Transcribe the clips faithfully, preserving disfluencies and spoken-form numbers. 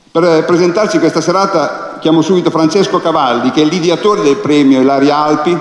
Per presentarci questa serata chiamo subito Francesco Cavalli, che è l'ideatore del premio Ilaria Alpi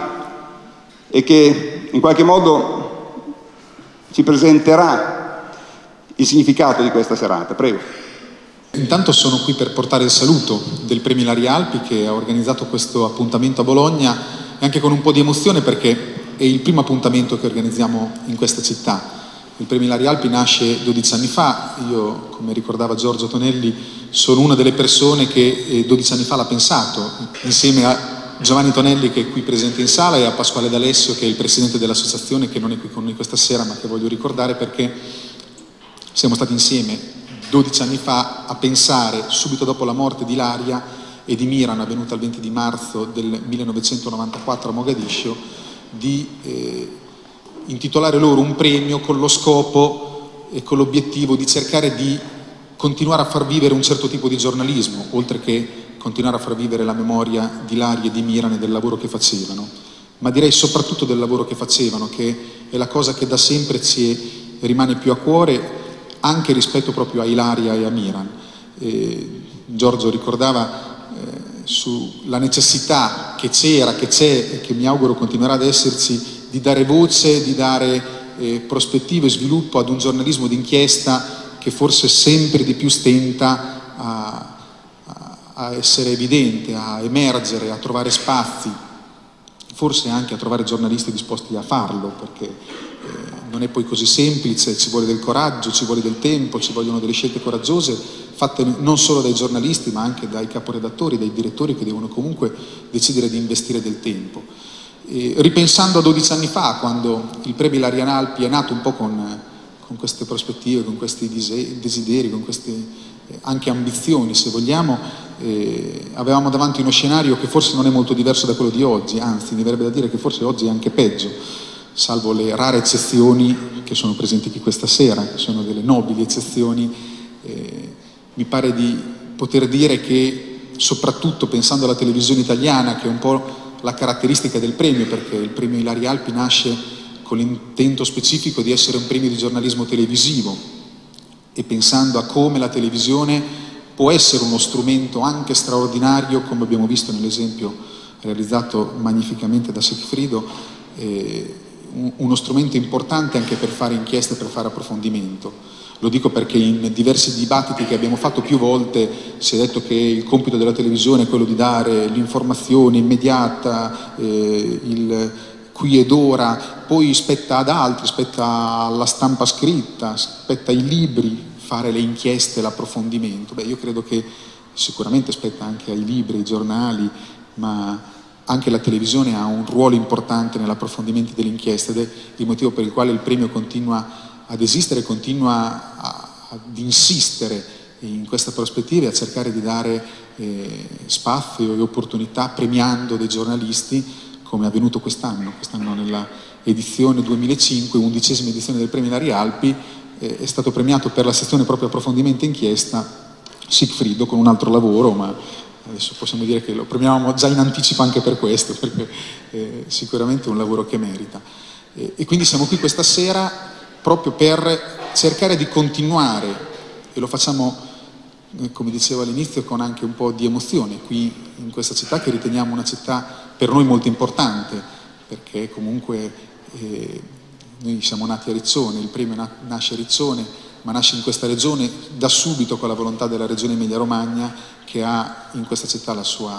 e che in qualche modo ci presenterà il significato di questa serata. Prego. Intanto sono qui per portare il saluto del premio Ilaria Alpi, che ha organizzato questo appuntamento a Bologna, e anche con un po' di emozione perché è il primo appuntamento che organizziamo in questa città. Il premio Ilaria Alpi nasce dodici anni fa. Io, come ricordava Giorgio Tonelli, sono una delle persone che dodici anni fa l'ha pensato, insieme a Giovanni Tonelli, che è qui presente in sala, e a Pasquale D'Alessio, che è il presidente dell'associazione, che non è qui con noi questa sera, ma che voglio ricordare perché siamo stati insieme dodici anni fa a pensare, subito dopo la morte di Ilaria e di Miran, avvenuta il venti di marzo del millenovecentonovantaquattro a Mogadiscio, di eh, intitolare loro un premio con lo scopo e con l'obiettivo di cercare di continuare a far vivere un certo tipo di giornalismo, oltre che continuare a far vivere la memoria di Ilaria e di Miran e del lavoro che facevano, ma direi soprattutto del lavoro che facevano, che è la cosa che da sempre ci rimane più a cuore, anche rispetto proprio a Ilaria e a Miran. E Giorgio ricordava eh, sulla necessità che c'era, che c'è e che mi auguro continuerà ad esserci, di dare voce, di dare eh, prospettive e sviluppo ad un giornalismo d'inchiesta che forse sempre di più stenta a, a, a essere evidente, a emergere, a trovare spazi, forse anche a trovare giornalisti disposti a farlo, perché eh, non è poi così semplice, ci vuole del coraggio, ci vuole del tempo, ci vogliono delle scelte coraggiose, fatte non solo dai giornalisti ma anche dai caporedattori, dai direttori, che devono comunque decidere di investire del tempo. E ripensando a dodici anni fa, quando il premio Ilaria Alpi è nato un po' con, con queste prospettive, con questi desideri, con queste eh, anche ambizioni, se vogliamo, eh, avevamo davanti uno scenario che forse non è molto diverso da quello di oggi, anzi mi verrebbe da dire che forse oggi è anche peggio, salvo le rare eccezioni che sono presenti qui questa sera, che sono delle nobili eccezioni. Eh, mi pare di poter dire che, soprattutto pensando alla televisione italiana, che è un po' la caratteristica del premio, perché il premio Ilaria Alpi nasce con l'intento specifico di essere un premio di giornalismo televisivo, e pensando a come la televisione può essere uno strumento anche straordinario, come abbiamo visto nell'esempio realizzato magnificamente da Sigfrido, eh, uno strumento importante anche per fare inchieste, per fare approfondimento. Lo dico perché in diversi dibattiti che abbiamo fatto più volte si è detto che il compito della televisione è quello di dare l'informazione immediata, eh, il qui ed ora, poi spetta ad altri, spetta alla stampa scritta, spetta ai libri fare le inchieste, l'approfondimento. Beh, io credo che sicuramente spetta anche ai libri, ai giornali, ma anche la televisione ha un ruolo importante nell'approfondimento delle inchieste, ed è il motivo per il quale il premio continua ad esistere, continua a, ad insistere in questa prospettiva e a cercare di dare eh, spazio e opportunità, premiando dei giornalisti, come è avvenuto quest'anno. Quest'anno nella edizione duemilacinque, undicesima edizione del premio Ilaria Alpi, eh, è stato premiato per la sezione proprio approfondimento e inchiesta Sigfrido, con un altro lavoro, ma adesso possiamo dire che lo premiavamo già in anticipo anche per questo, perché eh, sicuramente è un lavoro che merita. E, e quindi siamo qui questa sera proprio per cercare di continuare, e lo facciamo, eh, come dicevo all'inizio, con anche un po' di emozione, qui in questa città che riteniamo una città per noi molto importante, perché comunque eh, noi siamo nati a Riccione, il premio na- nasce a Riccione, ma nasce in questa regione da subito con la volontà della regione Emilia-Romagna, che ha in questa città la sua,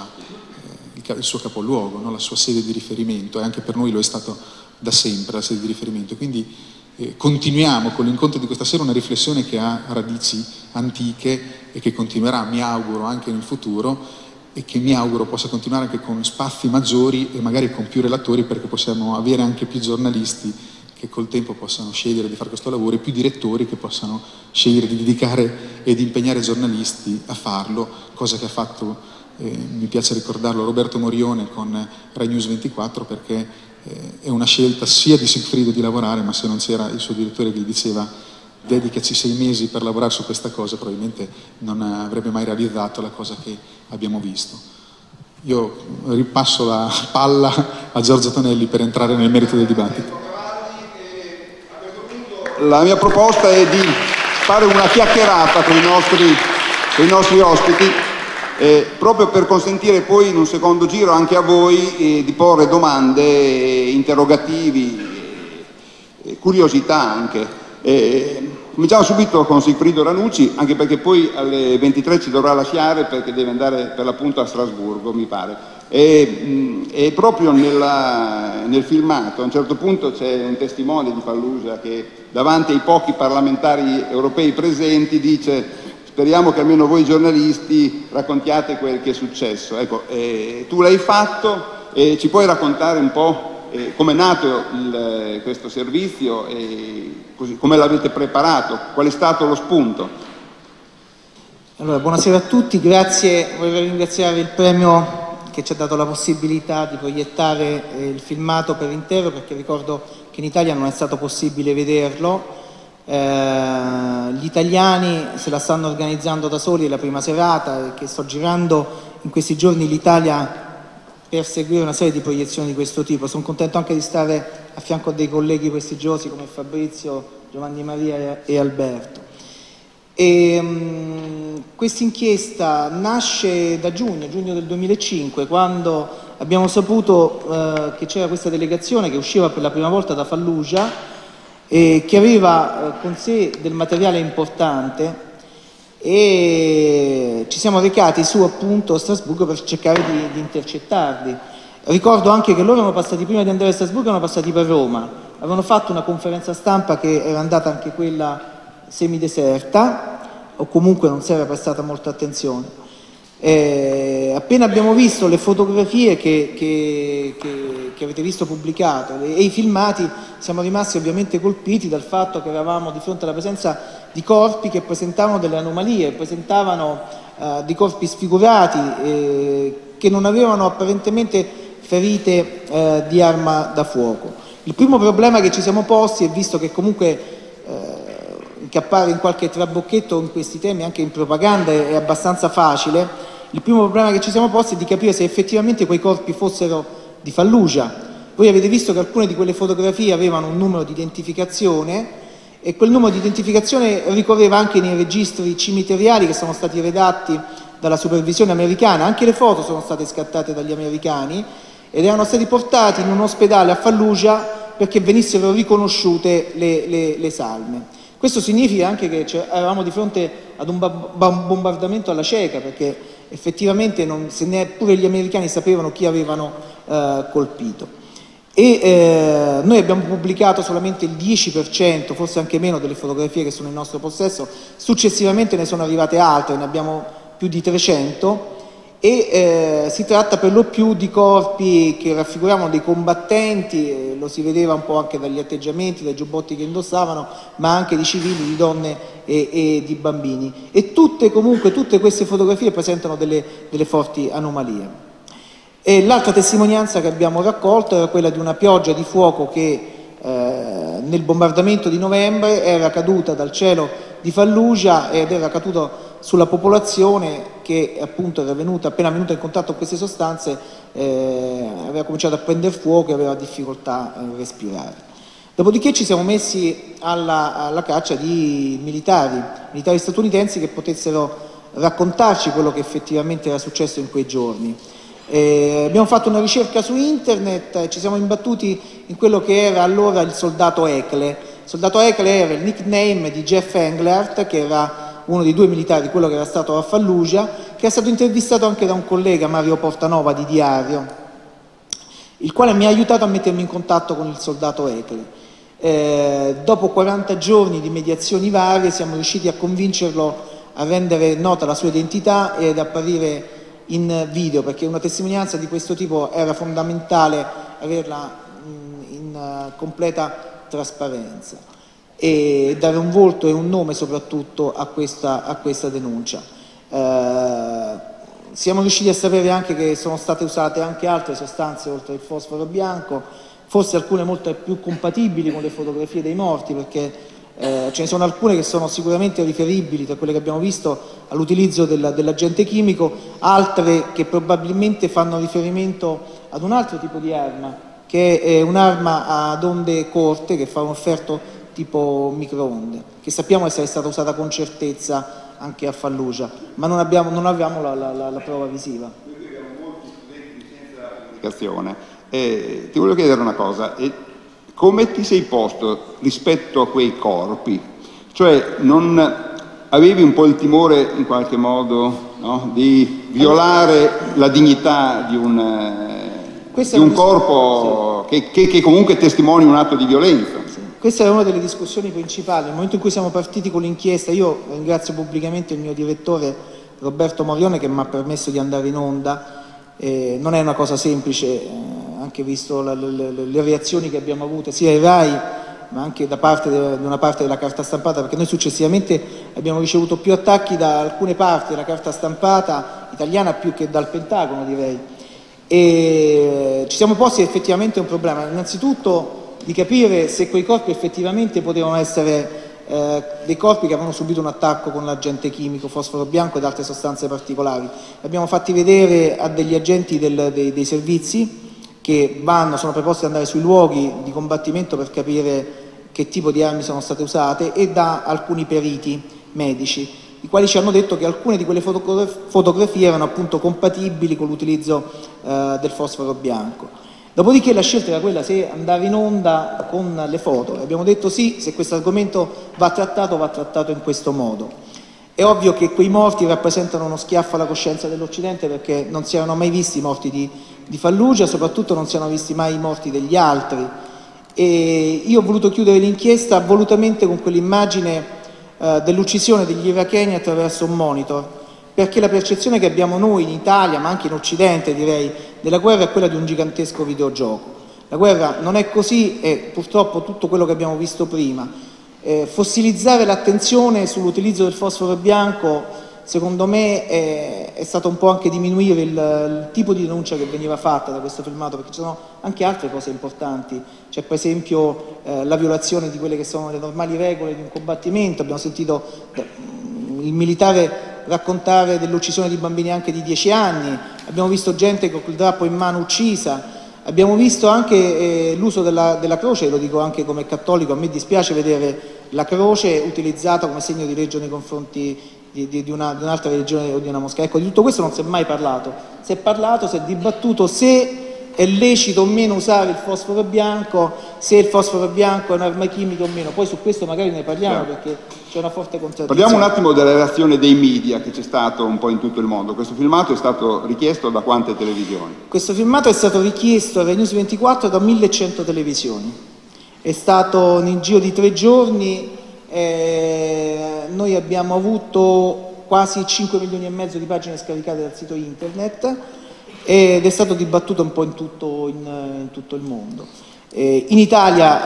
eh, il suo capoluogo, no? La sua sede di riferimento, e anche per noi lo è stato da sempre la sede di riferimento. Quindi eh, continuiamo con l'incontro di questa sera una riflessione che ha radici antiche e che continuerà, mi auguro, anche nel futuro, e che mi auguro possa continuare anche con spazi maggiori e magari con più relatori, perché possiamo avere anche più giornalisti che col tempo possano scegliere di fare questo lavoro, e più direttori che possano scegliere di dedicare e di impegnare giornalisti a farlo, cosa che ha fatto, eh, mi piace ricordarlo, Roberto Morione con Rai News ventiquattro, perché eh, è una scelta sia di Sigfrido di lavorare, ma se non c'era il suo direttore che gli diceva dedicaci sei mesi per lavorare su questa cosa, probabilmente non avrebbe mai realizzato la cosa che abbiamo visto. Io ripasso la palla a Giorgio Tonelli per entrare nel merito del dibattito. La mia proposta è di fare una chiacchierata con i nostri con i nostri ospiti, eh, proprio per consentire poi in un secondo giro anche a voi eh, di porre domande, eh, interrogativi, eh, curiosità anche. Eh, cominciamo subito con Sigfrido Ranucci, anche perché poi alle ventitré ci dovrà lasciare perché deve andare per l'appunto a Strasburgo, mi pare. E, mh, e proprio nella, nel filmato a un certo punto c'è un testimone di Fallujah che davanti ai pochi parlamentari europei presenti dice: speriamo che almeno voi giornalisti raccontiate quel che è successo. Ecco, eh, tu l'hai fatto, e ci puoi raccontare un po' eh, come è nato il, questo servizio e così, come l'avete preparato, qual è stato lo spunto? Allora, buonasera a tutti, grazie, voglio ringraziare il premio che ci ha dato la possibilità di proiettare eh, il filmato per intero, perché ricordo che in Italia non è stato possibile vederlo. Eh, gli italiani se la stanno organizzando da soli, è la prima serata, che sto girando in questi giorni l'Italia per seguire una serie di proiezioni di questo tipo. Sono contento anche di stare a fianco dei colleghi prestigiosi come Fabrizio, Giovanni Maria e Alberto. E, um, questa inchiesta nasce da giugno, giugno del duemilacinque, quando abbiamo saputo uh, che c'era questa delegazione che usciva per la prima volta da Fallujah e che aveva uh, con sé del materiale importante, e ci siamo recati su appunto a Strasburgo per cercare di, di intercettarli. Ricordo anche che loro erano passati, prima di andare a Strasburgo, erano passati per Roma, avevano fatto una conferenza stampa che era andata anche quella semideserta, o comunque non si era prestata molta attenzione. Eh, appena abbiamo visto le fotografie che, che, che, che avete visto pubblicate e i filmati, siamo rimasti ovviamente colpiti dal fatto che eravamo di fronte alla presenza di corpi che presentavano delle anomalie, presentavano eh, di corpi sfigurati, eh, che non avevano apparentemente ferite eh, di arma da fuoco. Il primo problema che ci siamo posti, e visto che comunque incappare in qualche trabocchetto in questi temi anche in propaganda è abbastanza facile, il primo problema che ci siamo posti è di capire se effettivamente quei corpi fossero di Fallujah. Voi avete visto che alcune di quelle fotografie avevano un numero di identificazione e quel numero di identificazione ricorreva anche nei registri cimiteriali che sono stati redatti dalla supervisione americana. Anche le foto sono state scattate dagli americani ed erano stati portati in un ospedale a Fallujah perché venissero riconosciute le, le, le salme. Questo significa anche che cioè, eravamo di fronte ad un bombardamento alla cieca, perché effettivamente non, se neppure gli americani sapevano chi avevano eh, colpito. E eh, noi abbiamo pubblicato solamente il dieci per cento, forse anche meno, delle fotografie che sono in nostro possesso. Successivamente ne sono arrivate altre, ne abbiamo più di trecento, e eh, si tratta per lo più di corpi che raffiguravano dei combattenti, eh, lo si vedeva un po' anche dagli atteggiamenti, dai giubbotti che indossavano, ma anche di civili, di donne e, e di bambini. E tutte comunque, tutte queste fotografie presentano delle, delle forti anomalie. E l'altra testimonianza che abbiamo raccolto era quella di una pioggia di fuoco che eh, nel bombardamento di novembre era caduta dal cielo di Fallujah ed era caduta sulla popolazione che appunto era venuta, appena venuta in contatto con queste sostanze, eh, aveva cominciato a prendere fuoco e aveva difficoltà a respirare. Dopodiché ci siamo messi alla, alla caccia di militari, militari statunitensi che potessero raccontarci quello che effettivamente era successo in quei giorni. Eh, abbiamo fatto una ricerca su internet e ci siamo imbattuti in quello che era allora il soldato Eckle. Il soldato Eckle era il nickname di Jeff Englert, che era uno dei due militari, quello che era stato a Fallujah, che è stato intervistato anche da un collega, Mario Portanova, di Diario, il quale mi ha aiutato a mettermi in contatto con il soldato Eckle. Eh, dopo quaranta giorni di mediazioni varie siamo riusciti a convincerlo a rendere nota la sua identità e ad apparire in video, perché una testimonianza di questo tipo era fondamentale averla in, in uh, completa trasparenza e dare un volto e un nome soprattutto a questa, a questa denuncia. Eh, siamo riusciti a sapere anche che sono state usate anche altre sostanze oltre il fosforo bianco, forse alcune molto più compatibili con le fotografie dei morti, perché eh, ce ne sono alcune che sono sicuramente riferibili, tra quelle che abbiamo visto, all'utilizzo del, dell'agente chimico, altre che probabilmente fanno riferimento ad un altro tipo di arma, che è un'arma ad onde corte che fa un effetto tipo microonde, che sappiamo essere stata usata con certezza anche a Fallujah, ma non abbiamo, non abbiamo la, la, la, la prova visiva. Eh, ti voglio chiedere una cosa, eh, come ti sei posto rispetto a quei corpi? Cioè non avevi un po' il timore in qualche modo, no, di violare la dignità di un, eh, di un corpo sì. che, che, che comunque testimoni un atto di violenza? Sì. Questa era una delle discussioni principali. Nel momento in cui siamo partiti con l'inchiesta, io ringrazio pubblicamente il mio direttore Roberto Morione che mi ha permesso di andare in onda. Eh, non è una cosa semplice, eh, anche visto la, le, le, le reazioni che abbiamo avuto sia ai RAI ma anche da parte de, di una parte della carta stampata, perché noi successivamente abbiamo ricevuto più attacchi da alcune parti della carta stampata italiana più che dal Pentagono, direi, e ci siamo posti effettivamente un problema, innanzitutto di capire se quei corpi effettivamente potevano essere Eh, dei corpi che avevano subito un attacco con l'agente chimico, fosforo bianco ed altre sostanze particolari. Abbiamo fatti vedere a degli agenti del, dei, dei servizi che vanno, sono preposti ad andare sui luoghi di combattimento per capire che tipo di armi sono state usate, e da alcuni periti medici, i quali ci hanno detto che alcune di quelle fotograf- fotografie erano appunto compatibili con l'utilizzo eh, del fosforo bianco. Dopodiché la scelta era quella se andare in onda con le foto. Abbiamo detto sì, se questo argomento va trattato, va trattato in questo modo. È ovvio che quei morti rappresentano uno schiaffo alla coscienza dell'Occidente, perché non si erano mai visti i morti di, di Fallujah, soprattutto non si erano visti mai i morti degli altri. E io ho voluto chiudere l'inchiesta volutamente con quell'immagine eh, dell'uccisione degli iracheni attraverso un monitor, perché la percezione che abbiamo noi in Italia, ma anche in Occidente direi, della guerra è quella di un gigantesco videogioco. La guerra non è così, è purtroppo tutto quello che abbiamo visto prima. Eh, fossilizzare l'attenzione sull'utilizzo del fosforo bianco, secondo me, è, è stato un po' anche diminuire il, il tipo di denuncia che veniva fatta da questo filmato, perché ci sono anche altre cose importanti. C'è per esempio eh, la violazione di quelle che sono le normali regole di un combattimento. Abbiamo sentito eh, il militare raccontare dell'uccisione di bambini anche di dieci anni, abbiamo visto gente con il drappo in mano uccisa, abbiamo visto anche eh, l'uso della, della croce, lo dico anche come cattolico, a me dispiace vedere la croce utilizzata come segno di legge nei confronti di, di, di, una, di un'altra religione o di una moschea. Ecco, di tutto questo non si è mai parlato, si è parlato, si è dibattuto se è lecito o meno usare il fosforo bianco, se il fosforo bianco è un'arma chimica o meno. Poi su questo magari ne parliamo, certo, perché c'è una forte contraddizione. Parliamo un attimo della reazione dei media che c'è stato un po' in tutto il mondo. Questo filmato è stato richiesto da quante televisioni? Questo filmato è stato richiesto a Rai News ventiquattro da millecento televisioni. È stato nel giro di tre giorni, eh, noi abbiamo avuto quasi cinque milioni e mezzo di pagine scaricate dal sito internet, ed è stato dibattuto un po' in tutto, in, in tutto il mondo. Eh, in Italia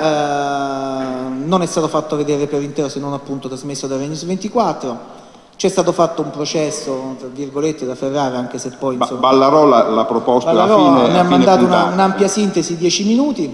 eh, non è stato fatto vedere per intero, se non appunto trasmesso da Rai News ventiquattro. C'è stato fatto un processo, tra virgolette, da Ferrara, anche se poi insomma, Ballarò l'ha proposto alla fine. Ne ha mandato una, un'ampia sintesi, dieci minuti,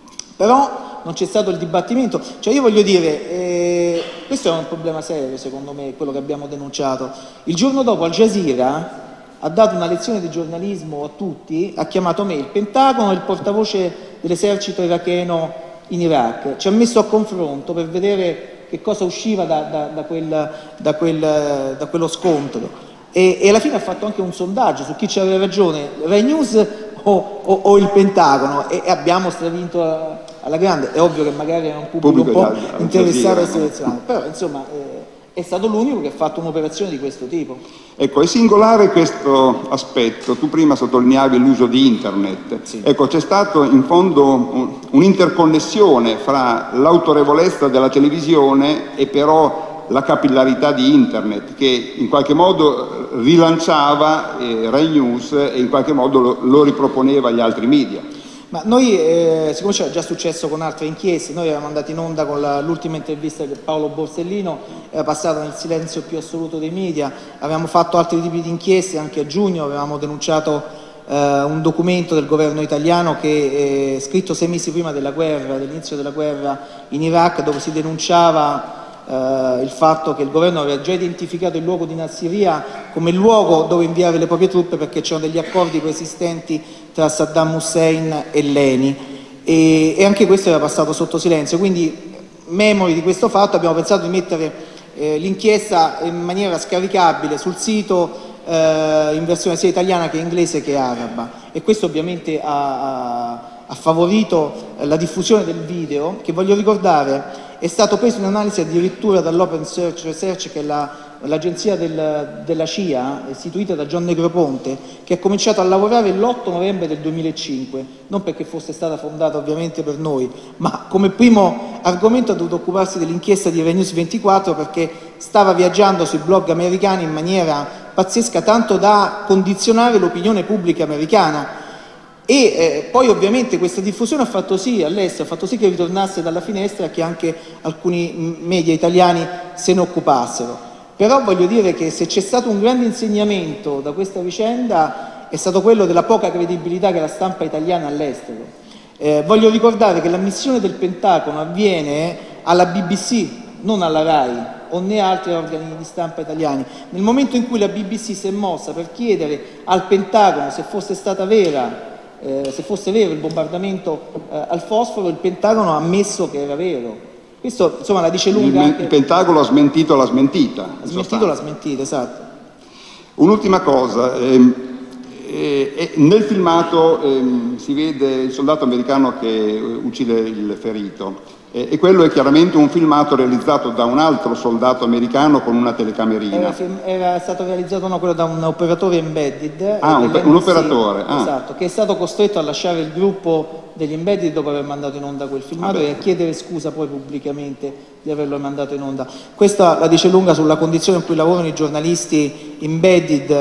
però non c'è stato il dibattimento. Cioè io voglio dire, eh, questo è un problema serio secondo me, quello che abbiamo denunciato. Il giorno dopo Al Jazeera ha dato una lezione di giornalismo a tutti, ha chiamato me, il Pentagono e il portavoce dell'esercito iracheno in Iraq, ci ha messo a confronto per vedere che cosa usciva da, da, da, quel, da, quel, da quello scontro, e, e alla fine ha fatto anche un sondaggio su chi ci aveva ragione, Rai News o, o, o il Pentagono, e, e abbiamo stravinto a, alla grande. È ovvio che magari era un pubblico, pubblico un po' interessato e selezionato, però insomma eh, è stato l'unico che ha fatto un'operazione di questo tipo. Ecco, è singolare questo aspetto. Tu prima sottolineavi l'uso di internet. Sì. Ecco, c'è stato in fondo un'interconnessione fra l'autorevolezza della televisione e però la capillarità di internet, che in qualche modo rilanciava eh, Rai News e in qualche modo lo, lo riproponeva agli altri media. Ma noi, eh, siccome c'era già successo con altre inchieste, noi eravamo andati in onda con la, l'ultima intervista che Paolo Borsellino era passato nel silenzio più assoluto dei media, avevamo fatto altri tipi di inchieste, anche a giugno avevamo denunciato eh, un documento del governo italiano che è scritto sei mesi prima della guerra, dell'inizio della guerra in Iraq, dove si denunciava Uh, il fatto che il governo aveva già identificato il luogo di Nassiriya come il luogo dove inviare le proprie truppe, perché c'erano degli accordi preesistenti tra Saddam Hussein e l'Eni, e, e anche questo era passato sotto silenzio. Quindi, memori di questo fatto, abbiamo pensato di mettere eh, l'inchiesta in maniera scaricabile sul sito eh, in versione sia italiana che inglese che araba, e questo ovviamente ha, ha, ha favorito la diffusione del video, che voglio ricordare è stato preso in analisi addirittura dall'Open Search Research, che è la, l'agenzia del, della C I A, istituita da John Negroponte, che ha cominciato a lavorare l'otto novembre del duemilacinque, non perché fosse stata fondata ovviamente per noi, ma come primo argomento ha dovuto occuparsi dell'inchiesta di Renews ventiquattro, perché stava viaggiando sui blog americani in maniera pazzesca, tanto da condizionare l'opinione pubblica americana. E eh, poi ovviamente questa diffusione ha fatto sì all'estero, ha fatto sì che ritornasse dalla finestra, che anche alcuni media italiani se ne occupassero. Però voglio dire che se c'è stato un grande insegnamento da questa vicenda è stato quello della poca credibilità che la stampa italiana ha all'estero. Eh, voglio ricordare che l'ammissione del Pentagono avviene alla B B C, non alla RAI o né altri organi di stampa italiani. Nel momento in cui la B B C si è mossa per chiedere al Pentagono se fosse stata vera Eh, se fosse vero il bombardamento eh, al fosforo, il Pentagono ha ammesso che era vero. Questo insomma la dice lunga. Il, anche... il Pentagono ha smentito la smentita. Ha smentito la smentita, esatto. Un'ultima cosa, ehm, eh, nel filmato ehm, si vede il soldato americano che uccide il ferito, eh, e quello è chiaramente un filmato realizzato da un altro soldato americano con una telecamerina. Era, era stato realizzato no, quello da un operatore embedded. Ah, un, un operatore. Ah. Esatto, che è stato costretto a lasciare il gruppo degli embedded dopo aver mandato in onda quel filmato, ah, e a chiedere scusa poi pubblicamente di averlo mandato in onda. Questa la dice lunga sulla condizione in cui lavorano i giornalisti embedded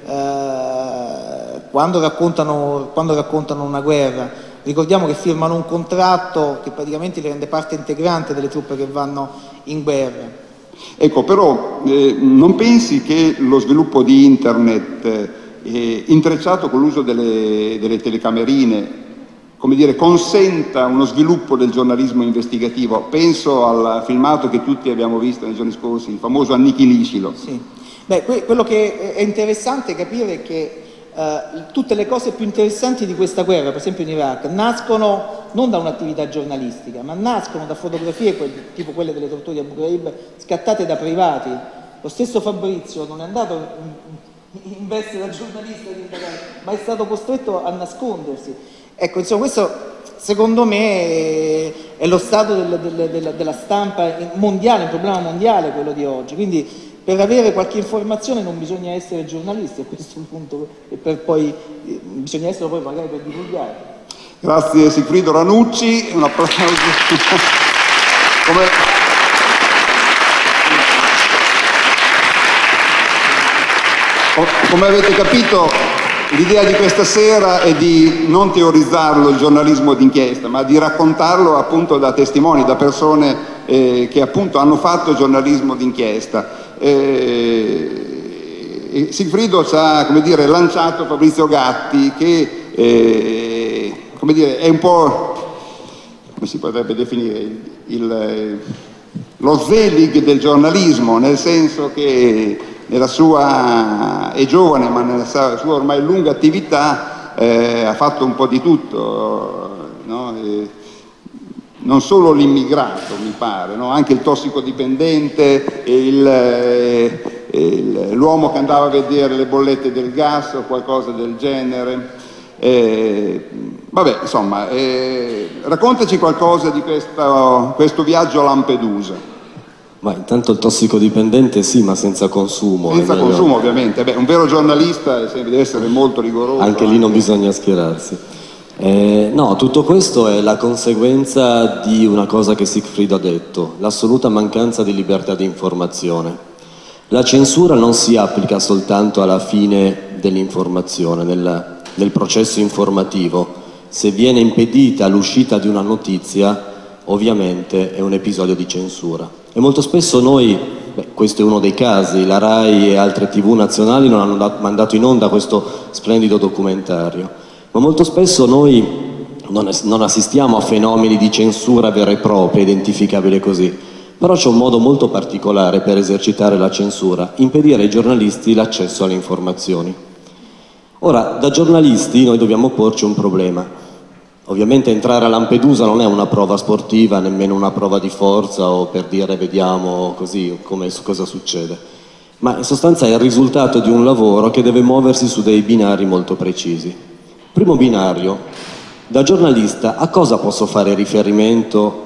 eh, quando raccontano, quando raccontano una guerra. Ricordiamo che firmano un contratto che praticamente li rende parte integrante delle truppe che vanno in guerra. Ecco, però eh, non pensi che lo sviluppo di internet eh, intrecciato con l'uso delle, delle telecamerine, come dire, consenta uno sviluppo del giornalismo investigativo? Penso al filmato che tutti abbiamo visto nei giorni scorsi, il famoso Annichiliscilo. Sì. Beh, quello che è interessante capire è che Uh, tutte le cose più interessanti di questa guerra, per esempio in Iraq, nascono non da un'attività giornalistica, ma nascono da fotografie tipo quelle delle torture di Abu Ghraib scattate da privati. Lo stesso Fabrizio non è andato in, in veste da giornalista, ma è stato costretto a nascondersi. Ecco, insomma, questo secondo me è lo stato del, del, del, della stampa mondiale, un problema mondiale quello di oggi. Quindi per avere qualche informazione non bisogna essere giornalisti a questo punto, e per poi eh, bisogna essere poi magari per divulgare. Grazie Sigfrido Ranucci, un applauso. Come... Come avete capito, l'idea di questa sera è di non teorizzarlo il giornalismo d'inchiesta, ma di raccontarlo appunto da testimoni, da persone eh, che appunto hanno fatto giornalismo d'inchiesta. Eh, Sigfrido ci ha, come dire, lanciato Fabrizio Gatti, che eh, come dire, è un po', come si potrebbe definire, il, il, lo Zelig del giornalismo, nel senso che nella sua, è giovane, ma nella sua ormai lunga attività eh, ha fatto un po' di tutto, no? E, non solo l'immigrato, mi pare, no? Anche il tossicodipendente, l'uomo che andava a vedere le bollette del gas o qualcosa del genere. Eh, vabbè, insomma, eh, raccontaci qualcosa di questo, questo viaggio a Lampedusa. Ma intanto il tossicodipendente sì, ma senza consumo. Senza consumo, ovviamente. Beh, un vero giornalista deve essere molto rigoroso. Anche lì non bisogna schierarsi. Eh, no, tutto questo è la conseguenza di una cosa che Sigfrido ha detto, l'assoluta mancanza di libertà di informazione. La censura non si applica soltanto alla fine dell'informazione, nel, nel processo informativo. Se viene impedita l'uscita di una notizia, ovviamente è un episodio di censura. E molto spesso noi, beh, questo è uno dei casi, la RAI e altre tivù nazionali non hanno dat- mandato in onda questo splendido documentario. Ma molto spesso noi non, non assistiamo a fenomeni di censura vera e propria, identificabile così, però c'è un modo molto particolare per esercitare la censura: impedire ai giornalisti l'accesso alle informazioni. Ora, da giornalisti noi dobbiamo porci un problema. Ovviamente entrare a Lampedusa non è una prova sportiva, nemmeno una prova di forza o per dire vediamo così come, cosa succede, ma in sostanza è il risultato di un lavoro che deve muoversi su dei binari molto precisi. Primo binario, da giornalista a cosa posso fare riferimento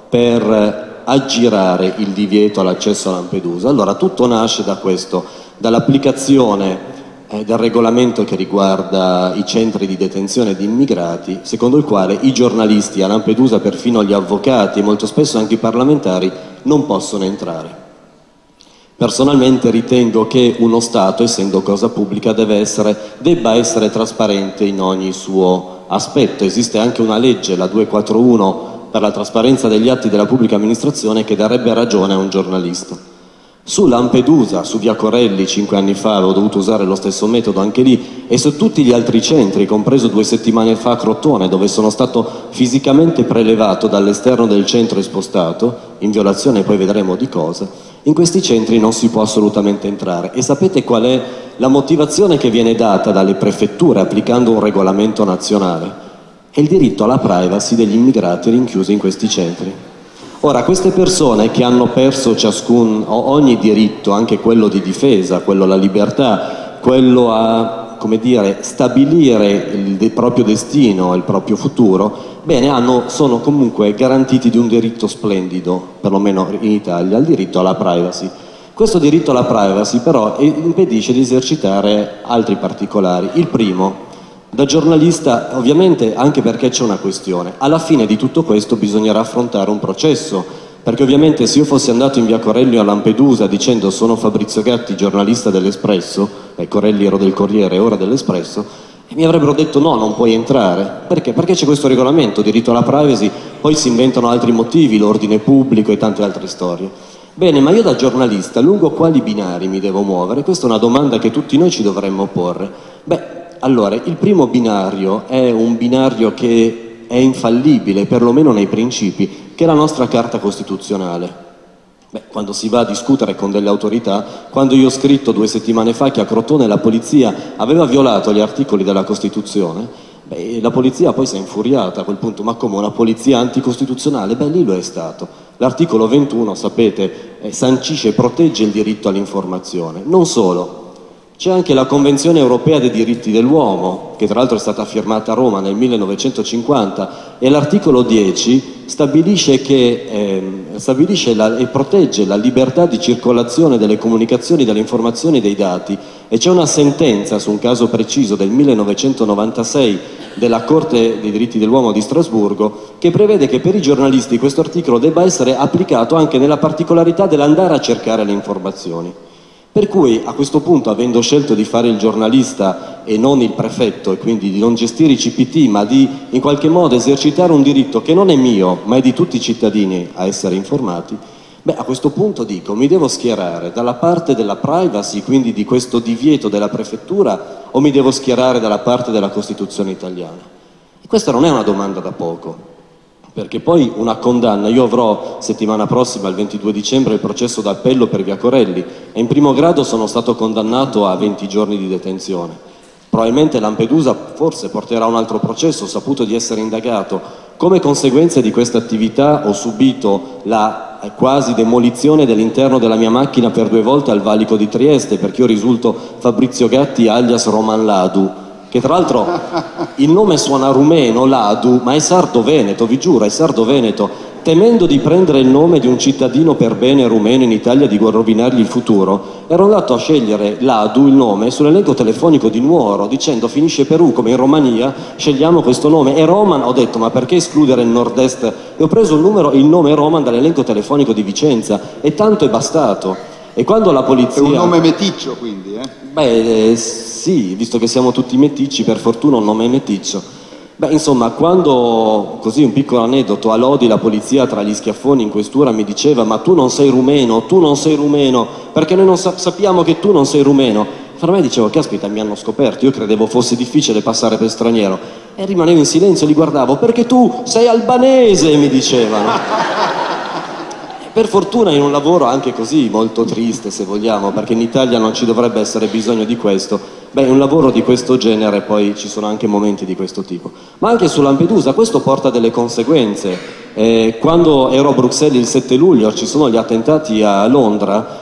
per aggirare il divieto all'accesso a Lampedusa? Allora tutto nasce da questo, dall'applicazione eh, del regolamento che riguarda i centri di detenzione di immigrati, secondo il quale i giornalisti a Lampedusa, perfino gli avvocati e molto spesso anche i parlamentari, non possono entrare. Personalmente ritengo che uno Stato, essendo cosa pubblica, deve essere, debba essere trasparente in ogni suo aspetto. Esiste anche una legge, la duecentoquarantuno, per la trasparenza degli atti della pubblica amministrazione, che darebbe ragione a un giornalista. Su Lampedusa, su Via Corelli, cinque anni fa avevo dovuto usare lo stesso metodo anche lì, e su tutti gli altri centri, compreso due settimane fa a Crotone, dove sono stato fisicamente prelevato dall'esterno del centro e spostato, in violazione poi vedremo di cosa, in questi centri non si può assolutamente entrare. E sapete qual è la motivazione che viene data dalle prefetture applicando un regolamento nazionale? È il diritto alla privacy degli immigrati rinchiusi in questi centri. Ora, queste persone che hanno perso ciascun, ogni diritto, anche quello di difesa, quello alla libertà, quello a, come dire, stabilire il, il proprio destino, il proprio futuro, bene, hanno, sono comunque garantiti di un diritto splendido, perlomeno in Italia, il diritto alla privacy. Questo diritto alla privacy però impedisce di esercitare altri particolari. Il primo, da giornalista, ovviamente anche perché c'è una questione. Alla fine di tutto questo bisognerà affrontare un processo, perché ovviamente se io fossi andato in via Corelli a Lampedusa dicendo sono Fabrizio Gatti, giornalista dell'Espresso, e Corelli ero del Corriere, ora dell'Espresso, e mi avrebbero detto no, non puoi entrare. Perché? Perché c'è questo regolamento, diritto alla privacy, poi si inventano altri motivi, l'ordine pubblico e tante altre storie. Bene, ma io da giornalista lungo quali binari mi devo muovere? Questa è una domanda che tutti noi ci dovremmo porre. Beh, allora, il primo binario è un binario che è infallibile, perlomeno nei principi, che è la nostra Carta Costituzionale. Beh, quando si va a discutere con delle autorità, quando io ho scritto due settimane fa che a Crotone la polizia aveva violato gli articoli della Costituzione, beh, la polizia poi si è infuriata a quel punto, ma come una polizia anticostituzionale? Beh, lì lo è stato. L'articolo ventuno, sapete, eh, sancisce e protegge il diritto all'informazione. Non solo. C'è anche la Convenzione Europea dei Diritti dell'Uomo, che tra l'altro è stata firmata a Roma nel millenovecentocinquanta, e l'articolo dieci stabilisce, che, eh, stabilisce la, e protegge la libertà di circolazione delle comunicazioni, delle informazioni e dei dati. E c'è una sentenza su un caso preciso del millenovecentonovantasei della Corte dei Diritti dell'Uomo di Strasburgo che prevede che per i giornalisti questo articolo debba essere applicato anche nella particolarità dell'andare a cercare le informazioni. Per cui a questo punto, avendo scelto di fare il giornalista e non il prefetto, e quindi di non gestire i C P T, ma di in qualche modo esercitare un diritto che non è mio, ma è di tutti i cittadini a essere informati, beh, a questo punto dico, mi devo schierare dalla parte della privacy, quindi di questo divieto della prefettura, o mi devo schierare dalla parte della Costituzione italiana? E questa non è una domanda da poco. Perché poi una condanna, io avrò settimana prossima, il ventidue dicembre, il processo d'appello per via Corelli e in primo grado sono stato condannato a venti giorni di detenzione. Probabilmente Lampedusa forse porterà un altro processo, ho saputo di essere indagato. Come conseguenza di questa attività ho subito la quasi demolizione dell'interno della mia macchina per due volte al valico di Trieste, perché io risulto Fabrizio Gatti alias Roman Ladu, che tra l'altro il nome suona rumeno, Ladu, ma è sardo-veneto, vi giuro, è sardo-veneto. Temendo di prendere il nome di un cittadino per bene rumeno in Italia, di rovinargli il futuro, ero andato a scegliere Ladu, il nome, sull'elenco telefonico di Nuoro, dicendo finisce Perù come in Romania, scegliamo questo nome. E Roman, ho detto, ma perché escludere il nord-est? E ho preso il, numero, il nome Roman dall'elenco telefonico di Vicenza, e tanto è bastato. E quando la polizia... È un nome meticcio, quindi, eh? Beh, eh, sì, visto che siamo tutti meticci, per fortuna un nome meticcio. Beh, insomma, quando, così un piccolo aneddoto, a Lodi la polizia tra gli schiaffoni in questura mi diceva ma tu non sei rumeno, tu non sei rumeno, perché noi non sa- sappiamo che tu non sei rumeno. Fra me dicevo, caspita, mi hanno scoperto, io credevo fosse difficile passare per straniero. E rimanevo in silenzio, li guardavo, perché tu sei albanese, mi dicevano. Per fortuna in un lavoro anche così molto triste, se vogliamo, perché in Italia non ci dovrebbe essere bisogno di questo, Beh, un lavoro di questo genere, poi ci sono anche momenti di questo tipo. Ma anche su Lampedusa questo porta delle conseguenze. Eh, quando ero a Bruxelles il sette luglio ci sono gli attentati a Londra,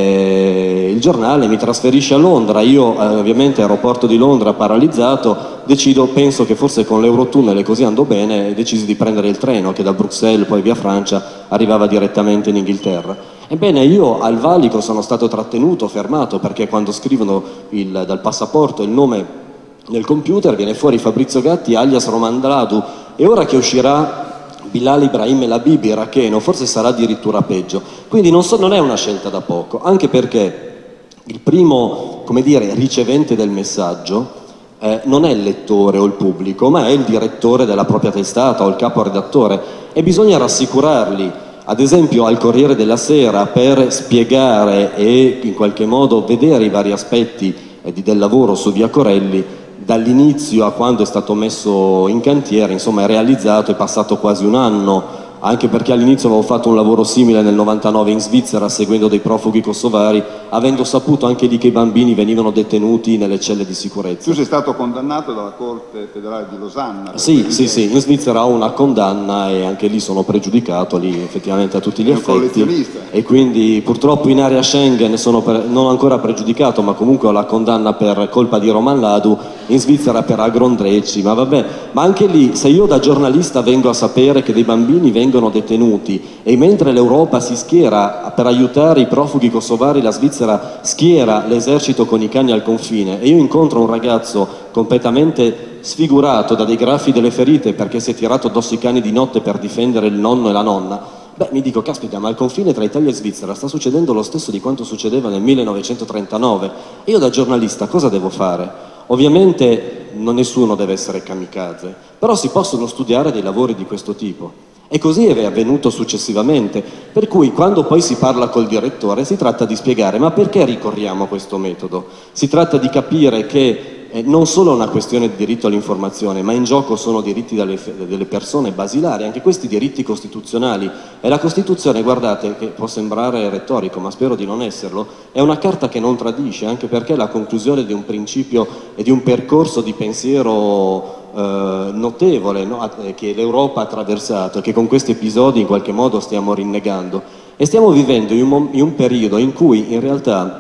eh, il giornale mi trasferisce a Londra, io eh, ovviamente aeroporto di Londra paralizzato, decido, penso che forse con l'Eurotunnel così andò bene, e decisi di prendere il treno che da Bruxelles poi via Francia arrivava direttamente in Inghilterra. Ebbene, io al valico sono stato trattenuto, fermato, perché quando scrivono il, dal passaporto il nome nel computer viene fuori Fabrizio Gatti alias Romandladu, e ora che uscirà Bilal Ibrahim El Habibi iracheno forse sarà addirittura peggio. Quindi non, so, non è una scelta da poco, anche perché il primo, come dire, ricevente del messaggio eh, non è il lettore o il pubblico, ma è il direttore della propria testata o il caporedattore, e bisogna rassicurarli. Ad esempio al Corriere della Sera, per spiegare e in qualche modo vedere i vari aspetti eh, di, del lavoro su Via Corelli, dall'inizio a quando è stato messo in cantiere, insomma è realizzato, è passato quasi un anno, anche perché all'inizio avevo fatto un lavoro simile nel novantanove in Svizzera seguendo dei profughi kosovari, avendo saputo anche lì che i bambini venivano detenuti nelle celle di sicurezza. Tu sei stato condannato dalla Corte federale di Losanna? Sì, sì, sì, in Svizzera ho una condanna e anche lì sono pregiudicato, lì effettivamente a tutti gli effetti. E quindi purtroppo in area Schengen sono per, non ancora pregiudicato, ma comunque ho la condanna per colpa di Romandladu, in Svizzera per Agrondrecci, ma vabbè. Ma anche lì, se io da giornalista vengo a sapere che dei bambini vengono detenuti e mentre l'Europa si schiera per aiutare i profughi kosovari, la Svizzera schiera l'esercito con i cani al confine, e io incontro un ragazzo completamente sfigurato da dei graffi delle ferite perché si è tirato addosso i cani di notte per difendere il nonno e la nonna, beh, mi dico, caspita, ma al confine tra Italia e Svizzera sta succedendo lo stesso di quanto succedeva nel millenovecentotrentanove, e io da giornalista cosa devo fare? Ovviamente non nessuno deve essere kamikaze, però si possono studiare dei lavori di questo tipo. E così è avvenuto successivamente, per cui quando poi si parla col direttore si tratta di spiegare ma perché ricorriamo a questo metodo? Si tratta di capire che eh, non solo è una questione di diritto all'informazione, ma in gioco sono diritti delle, delle persone basilari, anche questi diritti costituzionali. E la Costituzione, guardate, che può sembrare retorico, ma spero di non esserlo, è una carta che non tradisce, anche perché è la conclusione di un principio e di un percorso di pensiero Eh, notevole, no? Che l'Europa ha attraversato e che con questi episodi in qualche modo stiamo rinnegando, e stiamo vivendo in un, in un periodo in cui in realtà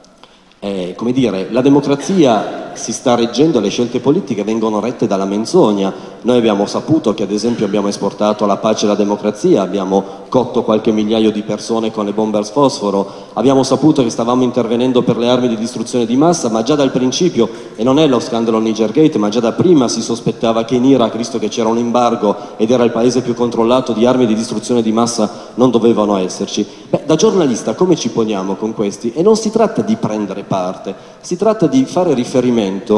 eh, come dire, la democrazia si sta reggendo, le scelte politiche vengono rette dalla menzogna. Noi abbiamo saputo che ad esempio abbiamo esportato la pace e la democrazia, abbiamo cotto qualche migliaio di persone con le bombe al fosforo, abbiamo saputo che stavamo intervenendo per le armi di distruzione di massa, ma già dal principio, e non è lo scandalo Nigergate, ma già da prima si sospettava che in Iraq, visto che c'era un embargo ed era il paese più controllato di armi di distruzione di massa, non dovevano esserci. Beh, da giornalista come ci poniamo con questi? E non si tratta di prendere parte, si tratta di fare riferimento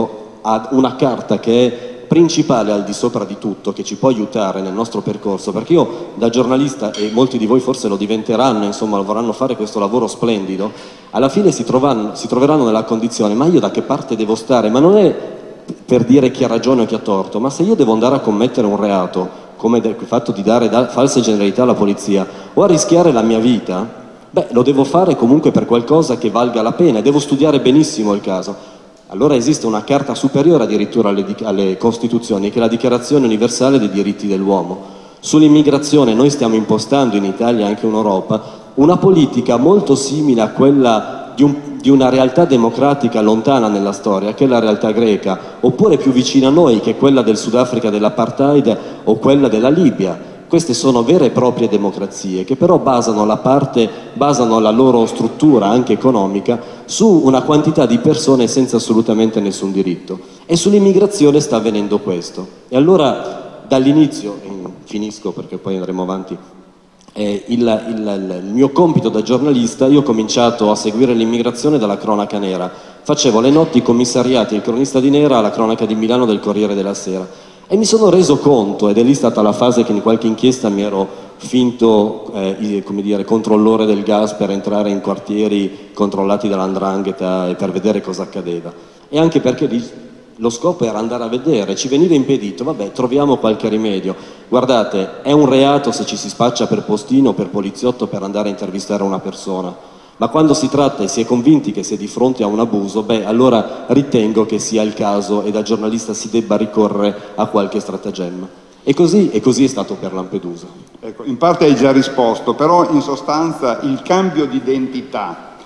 a una carta che è principale al di sopra di tutto, che ci può aiutare nel nostro percorso, perché io da giornalista, e molti di voi forse lo diventeranno, insomma vorranno fare questo lavoro splendido, alla fine si, trovano, si troveranno nella condizione, ma io da che parte devo stare? Ma non è per dire chi ha ragione o chi ha torto, ma se io devo andare a commettere un reato, come il fatto di dare da, false generalità alla polizia, o a rischiare la mia vita, beh, lo devo fare comunque per qualcosa che valga la pena, e devo studiare benissimo il caso. Allora esiste una carta superiore addirittura alle, alle Costituzioni, che è la Dichiarazione Universale dei Diritti dell'Uomo. Sull'immigrazione noi stiamo impostando in Italia, anche in Europa, una politica molto simile a quella di, un, di una realtà democratica lontana nella storia, che è la realtà greca, oppure più vicina a noi, che è quella del Sudafrica dell'apartheid o quella della Libia. Queste sono vere e proprie democrazie che però basano la parte, basano la loro struttura anche economica su una quantità di persone senza assolutamente nessun diritto. E sull'immigrazione sta avvenendo questo. E allora dall'inizio, finisco perché poi andremo avanti, eh, il, il, il mio compito da giornalista, io ho cominciato a seguire l'immigrazione dalla cronaca nera. Facevo le notti commissariati, il cronista di Nera, alla cronaca di Milano del Corriere della Sera. E mi sono reso conto, ed è lì stata la fase che in qualche inchiesta mi ero finto eh, come dire, controllore del gas per entrare in quartieri controllati dall'Andrangheta e per vedere cosa accadeva. E anche perché lì lo scopo era andare a vedere, ci veniva impedito, vabbè, troviamo qualche rimedio. Guardate, è un reato se ci si spaccia per postino o per poliziotto per andare a intervistare una persona. Ma quando si tratta e si è convinti che si è di fronte a un abuso, beh, allora ritengo che sia il caso e da giornalista si debba ricorrere a qualche stratagemma. E così, e così è stato per Lampedusa. Ecco, in parte hai già risposto, però in sostanza il cambio di identità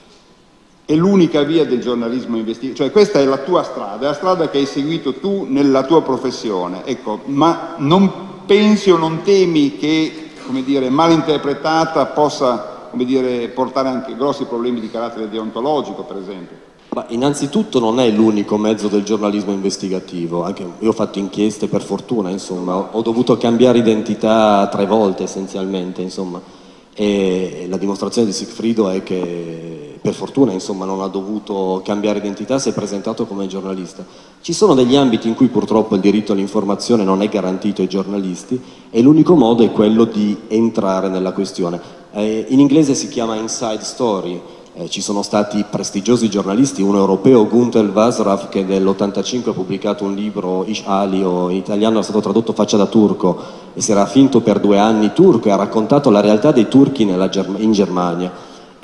è l'unica via del giornalismo investigativo, cioè questa è la tua strada, è la strada che hai seguito tu nella tua professione, ecco, ma non pensi o non temi che, come dire, mal interpretata possa, come dire, portare anche grossi problemi di carattere deontologico, per esempio? Ma innanzitutto non è l'unico mezzo del giornalismo investigativo, anche io ho fatto inchieste per fortuna, insomma, ho, ho dovuto cambiare identità tre volte essenzialmente, insomma, e la dimostrazione di Sigfrido è che per fortuna, insomma, non ha dovuto cambiare identità, si è presentato come giornalista. Ci sono degli ambiti in cui purtroppo il diritto all'informazione non è garantito ai giornalisti e l'unico modo è quello di entrare nella questione. Eh, in inglese si chiama inside story. Eh, ci sono stati prestigiosi giornalisti, uno europeo, Günter Vasraff, che nell'ottantacinque ha pubblicato un libro, Ish Ali, o in italiano è stato tradotto Faccia da turco, e si era finto per due anni turco e ha raccontato la realtà dei turchi nella Germ- in Germania.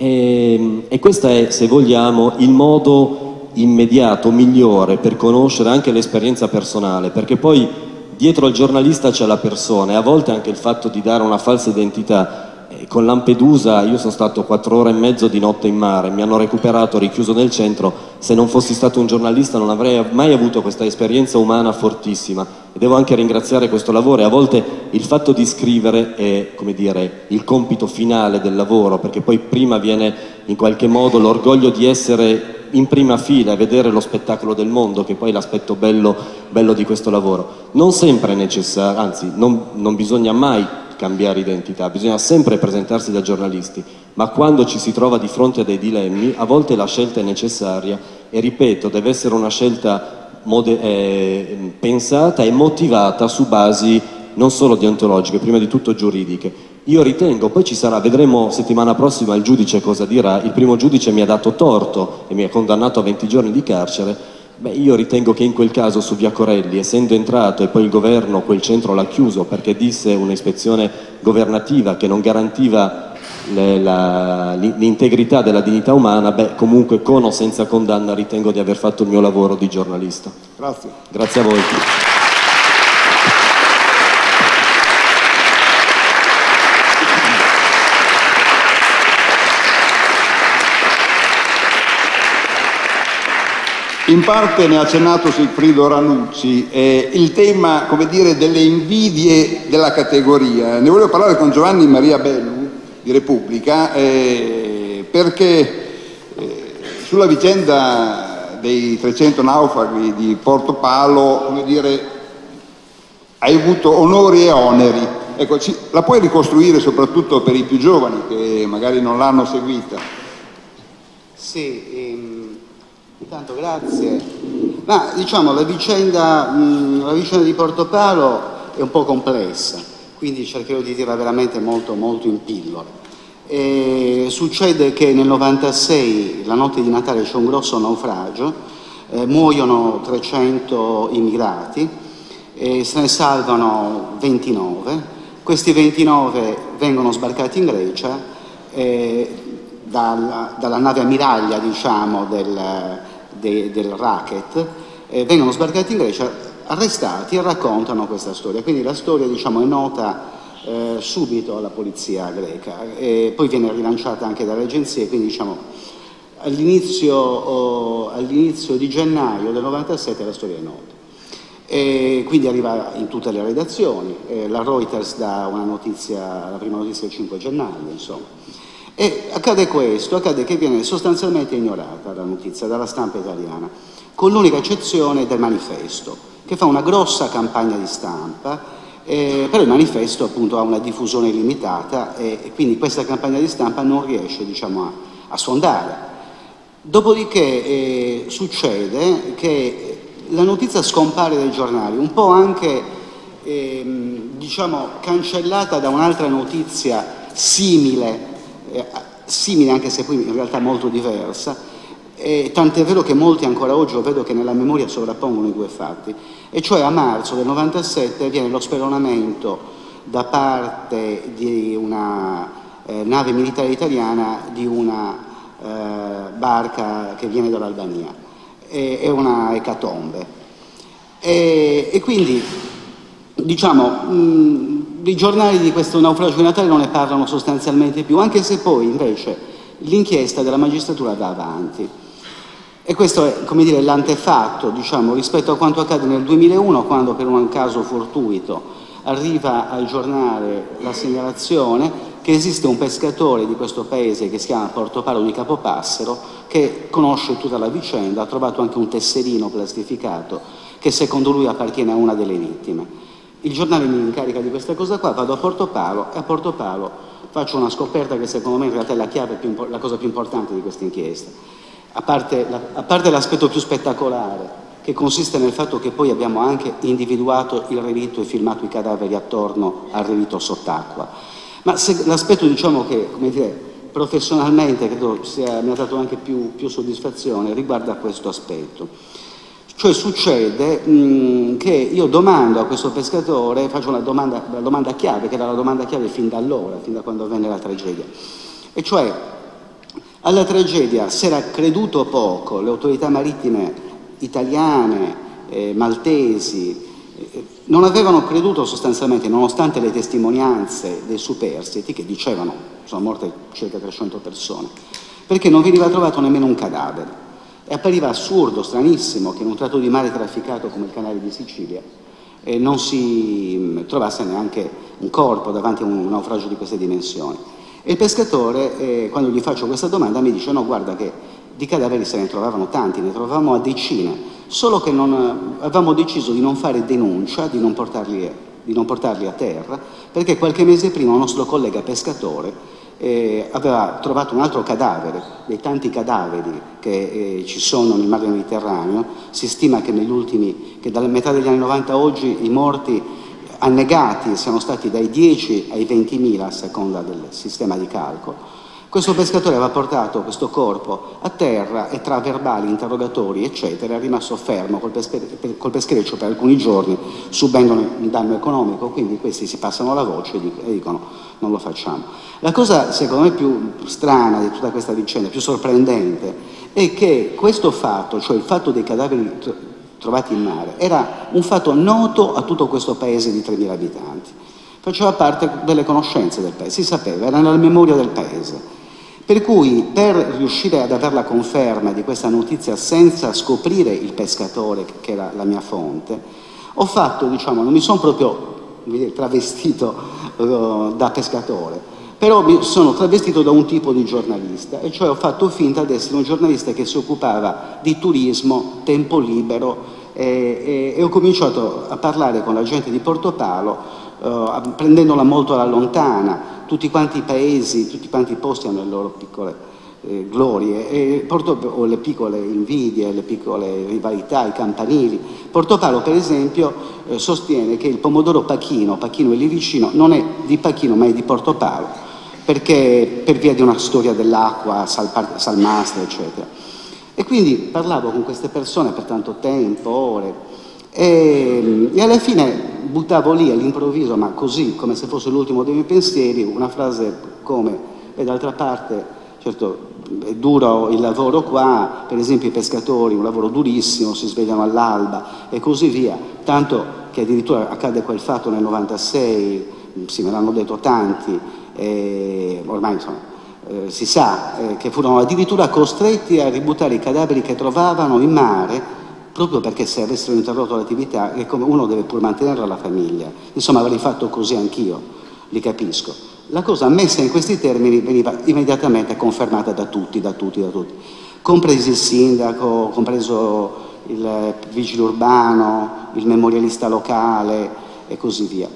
E, e questo è, se vogliamo, il modo immediato, migliore per conoscere anche l'esperienza personale, perché poi dietro al giornalista c'è la persona e a volte anche il fatto di dare una falsa identità. Con Lampedusa io sono stato quattro ore e mezzo di notte in mare, mi hanno recuperato richiuso nel centro, se non fossi stato un giornalista non avrei mai avuto questa esperienza umana fortissima e devo anche ringraziare questo lavoro e a volte il fatto di scrivere è, come dire, il compito finale del lavoro, perché poi prima viene in qualche modo l'orgoglio di essere in prima fila e vedere lo spettacolo del mondo, che poi è l'aspetto bello, bello di questo lavoro. Non sempre è necessario, anzi non, non bisogna mai cambiare identità, bisogna sempre presentarsi da giornalisti, ma quando ci si trova di fronte a dei dilemmi, a volte la scelta è necessaria e, ripeto, deve essere una scelta eh, pensata e motivata su basi non solo deontologiche, prima di tutto giuridiche. Io ritengo, poi ci sarà, vedremo settimana prossima il giudice cosa dirà, il primo giudice mi ha dato torto e mi ha condannato a venti giorni di carcere. Beh, io ritengo che in quel caso su Via Corelli, essendo entrato e poi il governo quel centro l'ha chiuso perché disse un'ispezione governativa che non garantiva l'integrità della dignità umana, beh, comunque con o senza condanna ritengo di aver fatto il mio lavoro di giornalista. Grazie. Grazie a voi. In parte ne ha accennato Sigfrido Ranucci, eh, il tema, come dire, delle invidie della categoria. Ne volevo parlare con Giovanni Maria Bellu di Repubblica, eh, perché eh, sulla vicenda dei trecento naufraghi di Portopalo, come dire, hai avuto onori e oneri. Ecco, ci, la puoi ricostruire soprattutto per i più giovani che magari non l'hanno seguita? Sì, ehm... intanto grazie. Ma diciamo la vicenda, mh, la vicenda di Portopalo è un po' complessa, quindi cercherò di dirla veramente molto, molto in pillole. E succede che nel novantasei, la notte di Natale, c'è un grosso naufragio, eh, muoiono trecento immigrati, e se ne salvano ventinove. Questi ventinove vengono sbarcati in Grecia eh, dalla, dalla nave ammiraglia, diciamo, del, de, del racket, eh, vengono sbarcati in Grecia, arrestati e raccontano questa storia. Quindi la storia, diciamo, è nota eh, subito alla polizia greca e poi viene rilanciata anche dalle agenzie, quindi diciamo all'inizio, oh, all'inizio di gennaio del novantasette la storia è nota. E quindi arriva in tutte le redazioni, eh, la Reuters dà una notizia, la prima notizia il cinque gennaio, insomma. E accade questo, accade che viene sostanzialmente ignorata la notizia dalla stampa italiana, con l'unica eccezione del Manifesto, che fa una grossa campagna di stampa, eh, però il Manifesto appunto ha una diffusione limitata e, e quindi questa campagna di stampa non riesce, diciamo, a, a sfondare. Dopodiché eh, succede che la notizia scompare dai giornali, un po' anche ehm, diciamo cancellata da un'altra notizia simile, eh, simile anche se poi in realtà molto diversa, e tant'è vero che molti ancora oggi lo vedo che nella memoria sovrappongono i due fatti, e cioè a marzo del novantasette viene lo speronamento da parte di una eh, nave militare italiana di una eh, barca che viene dall'Albania. È, è una ecatombe. E, e quindi, diciamo, mh, i giornali di questo naufragio di Natale non ne parlano sostanzialmente più, anche se poi invece l'inchiesta della magistratura va avanti. E questo è, come dire, l'antefatto, diciamo, rispetto a quanto accade nel duemilauno, quando per un caso fortuito arriva al giornale la segnalazione che esiste un pescatore di questo paese che si chiama Portopalo di Capopassero, che conosce tutta la vicenda, ha trovato anche un tesserino plastificato che secondo lui appartiene a una delle vittime. Il giornale mi incarica di questa cosa qua, vado a Portopalo e a Portopalo faccio una scoperta che secondo me in realtà è la, chiave più, la cosa più importante di questa inchiesta, a parte, la, a parte l'aspetto più spettacolare, che consiste nel fatto che poi abbiamo anche individuato il relitto e filmato i cadaveri attorno al relitto sott'acqua. Ma l'aspetto, diciamo, che, come dire, professionalmente credo sia, mi ha dato anche più, più soddisfazione, riguarda questo aspetto. Cioè succede mh, che io domando a questo pescatore, faccio una domanda, una domanda chiave, che era la domanda chiave fin da allora, fin da quando avvenne la tragedia, e cioè alla tragedia si era creduto poco, le autorità marittime italiane, eh, maltesi, eh, non avevano creduto sostanzialmente, nonostante le testimonianze dei superstiti che dicevano sono morte circa trecento persone, perché non veniva trovato nemmeno un cadavere. E appariva assurdo, stranissimo, che in un tratto di mare trafficato come il canale di Sicilia eh, non si trovasse neanche un corpo davanti a un naufragio di queste dimensioni. E il pescatore, eh, quando gli faccio questa domanda, mi dice: no, guarda che di cadaveri se ne trovavano tanti, ne trovavamo a decine, solo che non, avevamo deciso di non fare denuncia, di non portarli, di non portarli a terra, perché qualche mese prima un nostro collega pescatore eh, aveva trovato un altro cadavere, dei tanti cadaveri che eh, ci sono nel mar Mediterraneo. Si stima che negli ultimi, che dalla metà degli anni novanta a oggi i morti annegati siano stati dai dieci ai ventimila a seconda del sistema di calcolo. Questo pescatore aveva portato questo corpo a terra e tra verbali, interrogatori, eccetera, è rimasto fermo col, pesche, col peschereccio per alcuni giorni, subendone un danno economico, quindi questi si passano la voce e dicono non lo facciamo. La cosa secondo me più strana di tutta questa vicenda, più sorprendente, è che questo fatto, cioè il fatto dei cadaveri trovati in mare, era un fatto noto a tutto questo paese di tremila abitanti. Faceva parte delle conoscenze del paese, si sapeva, era nella memoria del paese. Per cui, per riuscire ad avere la conferma di questa notizia senza scoprire il pescatore, che era la mia fonte, ho fatto, diciamo, non mi sono proprio dire, travestito uh, da pescatore, però mi sono travestito da un tipo di giornalista, e cioè ho fatto finta di essere un giornalista che si occupava di turismo, tempo libero, e, e, e ho cominciato a parlare con la gente di Portopalo, Uh, prendendola molto alla lontana. Tutti quanti i paesi, tutti quanti i posti hanno le loro piccole eh, glorie, e Porto, o le piccole invidie, le piccole rivalità, i campanili. Portopalo, per esempio, eh, sostiene che il pomodoro Pachino, Pachino è lì vicino, non è di Pachino ma è di Portopalo, perché per via di una storia dell'acqua, sal, salmastra, eccetera. E quindi parlavo con queste persone per tanto tempo, ore, e, e alla fine buttavo lì all'improvviso, ma così, come se fosse l'ultimo dei miei pensieri, una frase come: e d'altra parte, certo, è duro il lavoro qua, per esempio i pescatori, un lavoro durissimo, si svegliano all'alba e così via, tanto che addirittura accade quel fatto nel novantasei, sì, me l'hanno detto tanti, e ormai insomma eh, si sa eh, che furono addirittura costretti a ributtare i cadaveri che trovavano in mare, proprio perché se avessero interrotto l'attività, è come uno deve pur mantenere la famiglia. Insomma, avrei fatto così anch'io, li capisco. La cosa messa in questi termini veniva immediatamente confermata da tutti, da tutti, da tutti, compresi il sindaco, compreso il vigile urbano, il memorialista locale e così via.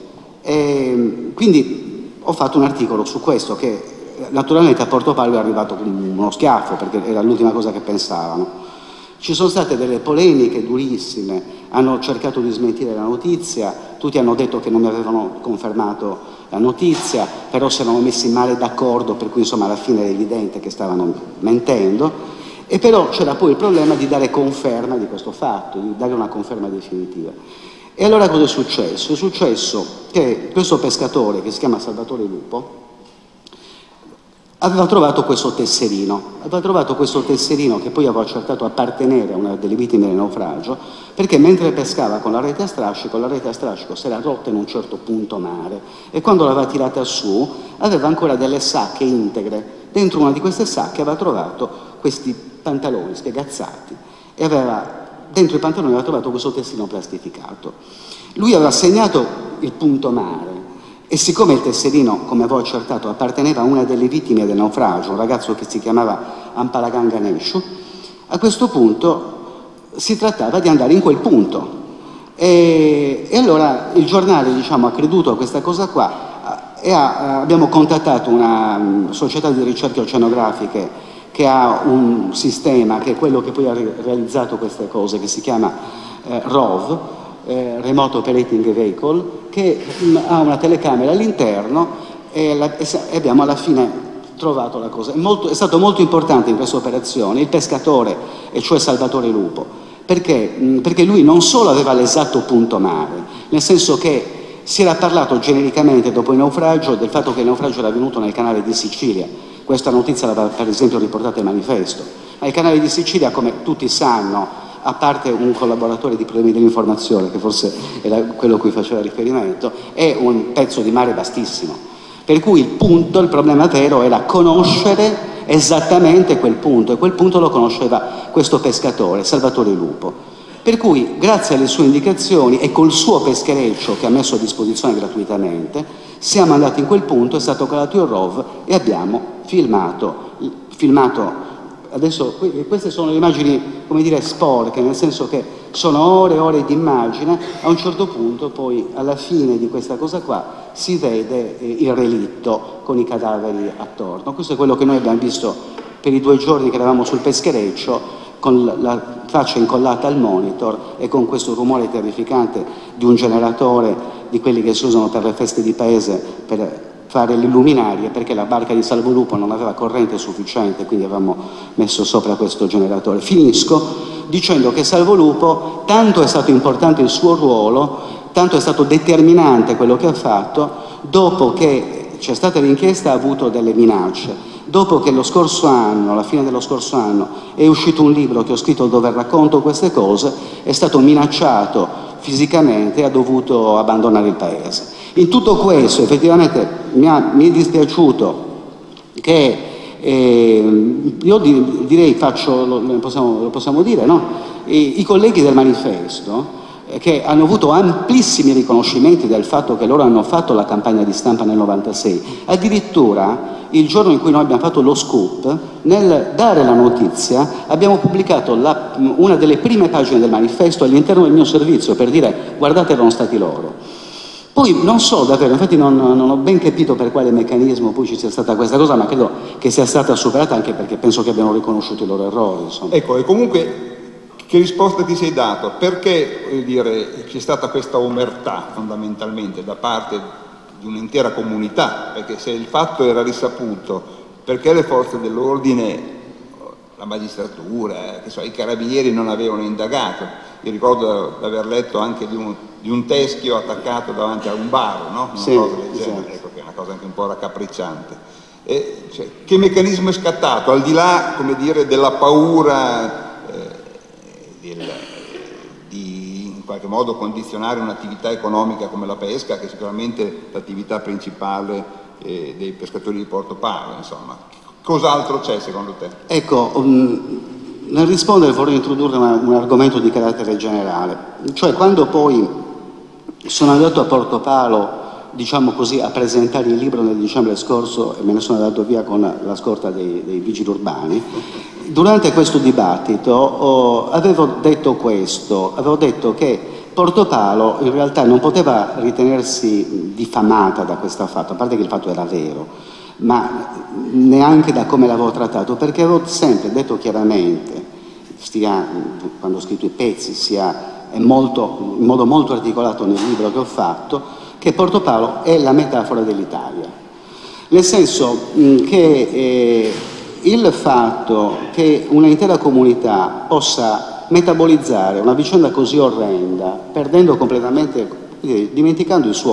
E quindi ho fatto un articolo su questo che naturalmente a Portopalo è arrivato con uno schiaffo, perché era l'ultima cosa che pensavano. Ci sono state delle polemiche durissime, hanno cercato di smentire la notizia, tutti hanno detto che non mi avevano confermato la notizia, però si erano messi male d'accordo, per cui insomma alla fine è evidente che stavano mentendo, e però c'era poi il problema di dare conferma di questo fatto, di dare una conferma definitiva. E allora cosa è successo? È successo che questo pescatore, che si chiama Salvatore Lupo, aveva trovato questo tesserino, aveva trovato questo tesserino che poi aveva accertato appartenere a una delle vittime del naufragio, perché mentre pescava con la rete a strascico, la rete a strascico si era rotta in un certo punto mare e quando l'aveva tirata su aveva ancora delle sacche integre. Dentro una di queste sacche aveva trovato questi pantaloni spiegazzati e aveva, dentro i pantaloni aveva trovato questo tesserino plastificato. Lui aveva segnato il punto mare e siccome il tesserino, come avevo accertato, apparteneva a una delle vittime del naufragio, un ragazzo che si chiamava Ampalagan Ganeshu, a questo punto si trattava di andare in quel punto. E, e allora il giornale, diciamo, ha creduto a questa cosa qua e ha, abbiamo contattato una società di ricerche oceanografiche che ha un sistema, che è quello che poi ha realizzato queste cose, che si chiama eh, R O V, eh, Remote Operating Vehicle, che mh, ha una telecamera all'interno e, la, e abbiamo alla fine trovato la cosa. È, molto, è stato molto importante in questa operazione il pescatore, e cioè Salvatore Lupo, perché, mh, perché lui non solo aveva l'esatto punto mare, nel senso che si era parlato genericamente dopo il naufragio del fatto che il naufragio era avvenuto nel canale di Sicilia. Questa notizia l'aveva per esempio riportata il Manifesto, ma il canale di Sicilia, come tutti sanno, a parte un collaboratore di Problemi dell'Informazione, che forse era quello a cui faceva riferimento, è un pezzo di mare vastissimo. Per cui il punto, il problema vero era conoscere esattamente quel punto, e quel punto lo conosceva questo pescatore, Salvatore Lupo. Per cui, grazie alle sue indicazioni e col suo peschereccio che ha messo a disposizione gratuitamente, siamo andati in quel punto, è stato calato il R O V e abbiamo filmato, filmato. Adesso queste sono le immagini, come dire, sporche, nel senso che sono ore e ore di immagine. A un certo punto, poi, alla fine di questa cosa qua, si vede eh, il relitto con i cadaveri attorno. Questo è quello che noi abbiamo visto per i due giorni che eravamo sul peschereccio, con la faccia incollata al monitor e con questo rumore terrificante di un generatore, di quelli che si usano per le feste di paese, per fare le luminarie, perché la barca di Salvolupo non aveva corrente sufficiente, quindi avevamo messo sopra questo generatore. Finisco dicendo che Salvolupo, tanto è stato importante il suo ruolo, tanto è stato determinante quello che ha fatto, dopo che c'è stata l'inchiesta ha avuto delle minacce. Dopo che lo scorso anno, alla fine dello scorso anno, è uscito un libro che ho scritto dove racconto queste cose, è stato minacciato fisicamente e ha dovuto abbandonare il paese. In tutto questo effettivamente mi, ha, mi è dispiaciuto che, eh, io di, direi, faccio, lo possiamo, lo possiamo dire, no? I, i colleghi del Manifesto, che hanno avuto amplissimi riconoscimenti del fatto che loro hanno fatto la campagna di stampa nel novantasei, addirittura il giorno in cui noi abbiamo fatto lo scoop, nel dare la notizia abbiamo pubblicato la, una delle prime pagine del Manifesto all'interno del mio servizio per dire guardate, erano stati loro. Poi non so davvero, infatti non, non ho ben capito per quale meccanismo poi ci sia stata questa cosa, ma credo che sia stata superata anche perché penso che abbiano riconosciuto i loro errori. Insomma. Ecco, e comunque che risposta ti sei dato? Perché, voglio dire, c'è stata questa omertà fondamentalmente da parte di un'intera comunità? Perché se il fatto era risaputo, perché le forze dell'ordine, la magistratura, che so, i carabinieri non avevano indagato? Io ricordo di aver letto anche di un, di un teschio attaccato davanti a un bar, no? Una sì, cosa del genere, sì. Ecco, che è una cosa anche un po' raccapricciante. E, cioè, che meccanismo è scattato? Al di là, come dire, della paura Del, di in qualche modo condizionare un'attività economica come la pesca, che è sicuramente l'attività principale eh, dei pescatori di Porto Palo, insomma. Cos'altro c'è secondo te? Ecco, um, nel rispondere vorrei introdurre una, un argomento di carattere generale, cioè quando poi sono andato a Porto Palo, diciamo così, a presentare il libro nel dicembre scorso e me ne sono andato via con la scorta dei, dei vigili urbani. Durante questo dibattito oh, avevo detto questo, avevo detto che Porto Palo in realtà non poteva ritenersi diffamata da questo fatto, a parte che il fatto era vero, ma neanche da come l'avevo trattato, perché avevo sempre detto chiaramente, sia quando ho scritto i pezzi, sia molto, in modo molto articolato nel libro che ho fatto, che Porto Palo è la metafora dell'Italia. Nel senso mh, che eh, il fatto che un'intera comunità possa metabolizzare una vicenda così orrenda, perdendo completamente, dimenticando il suo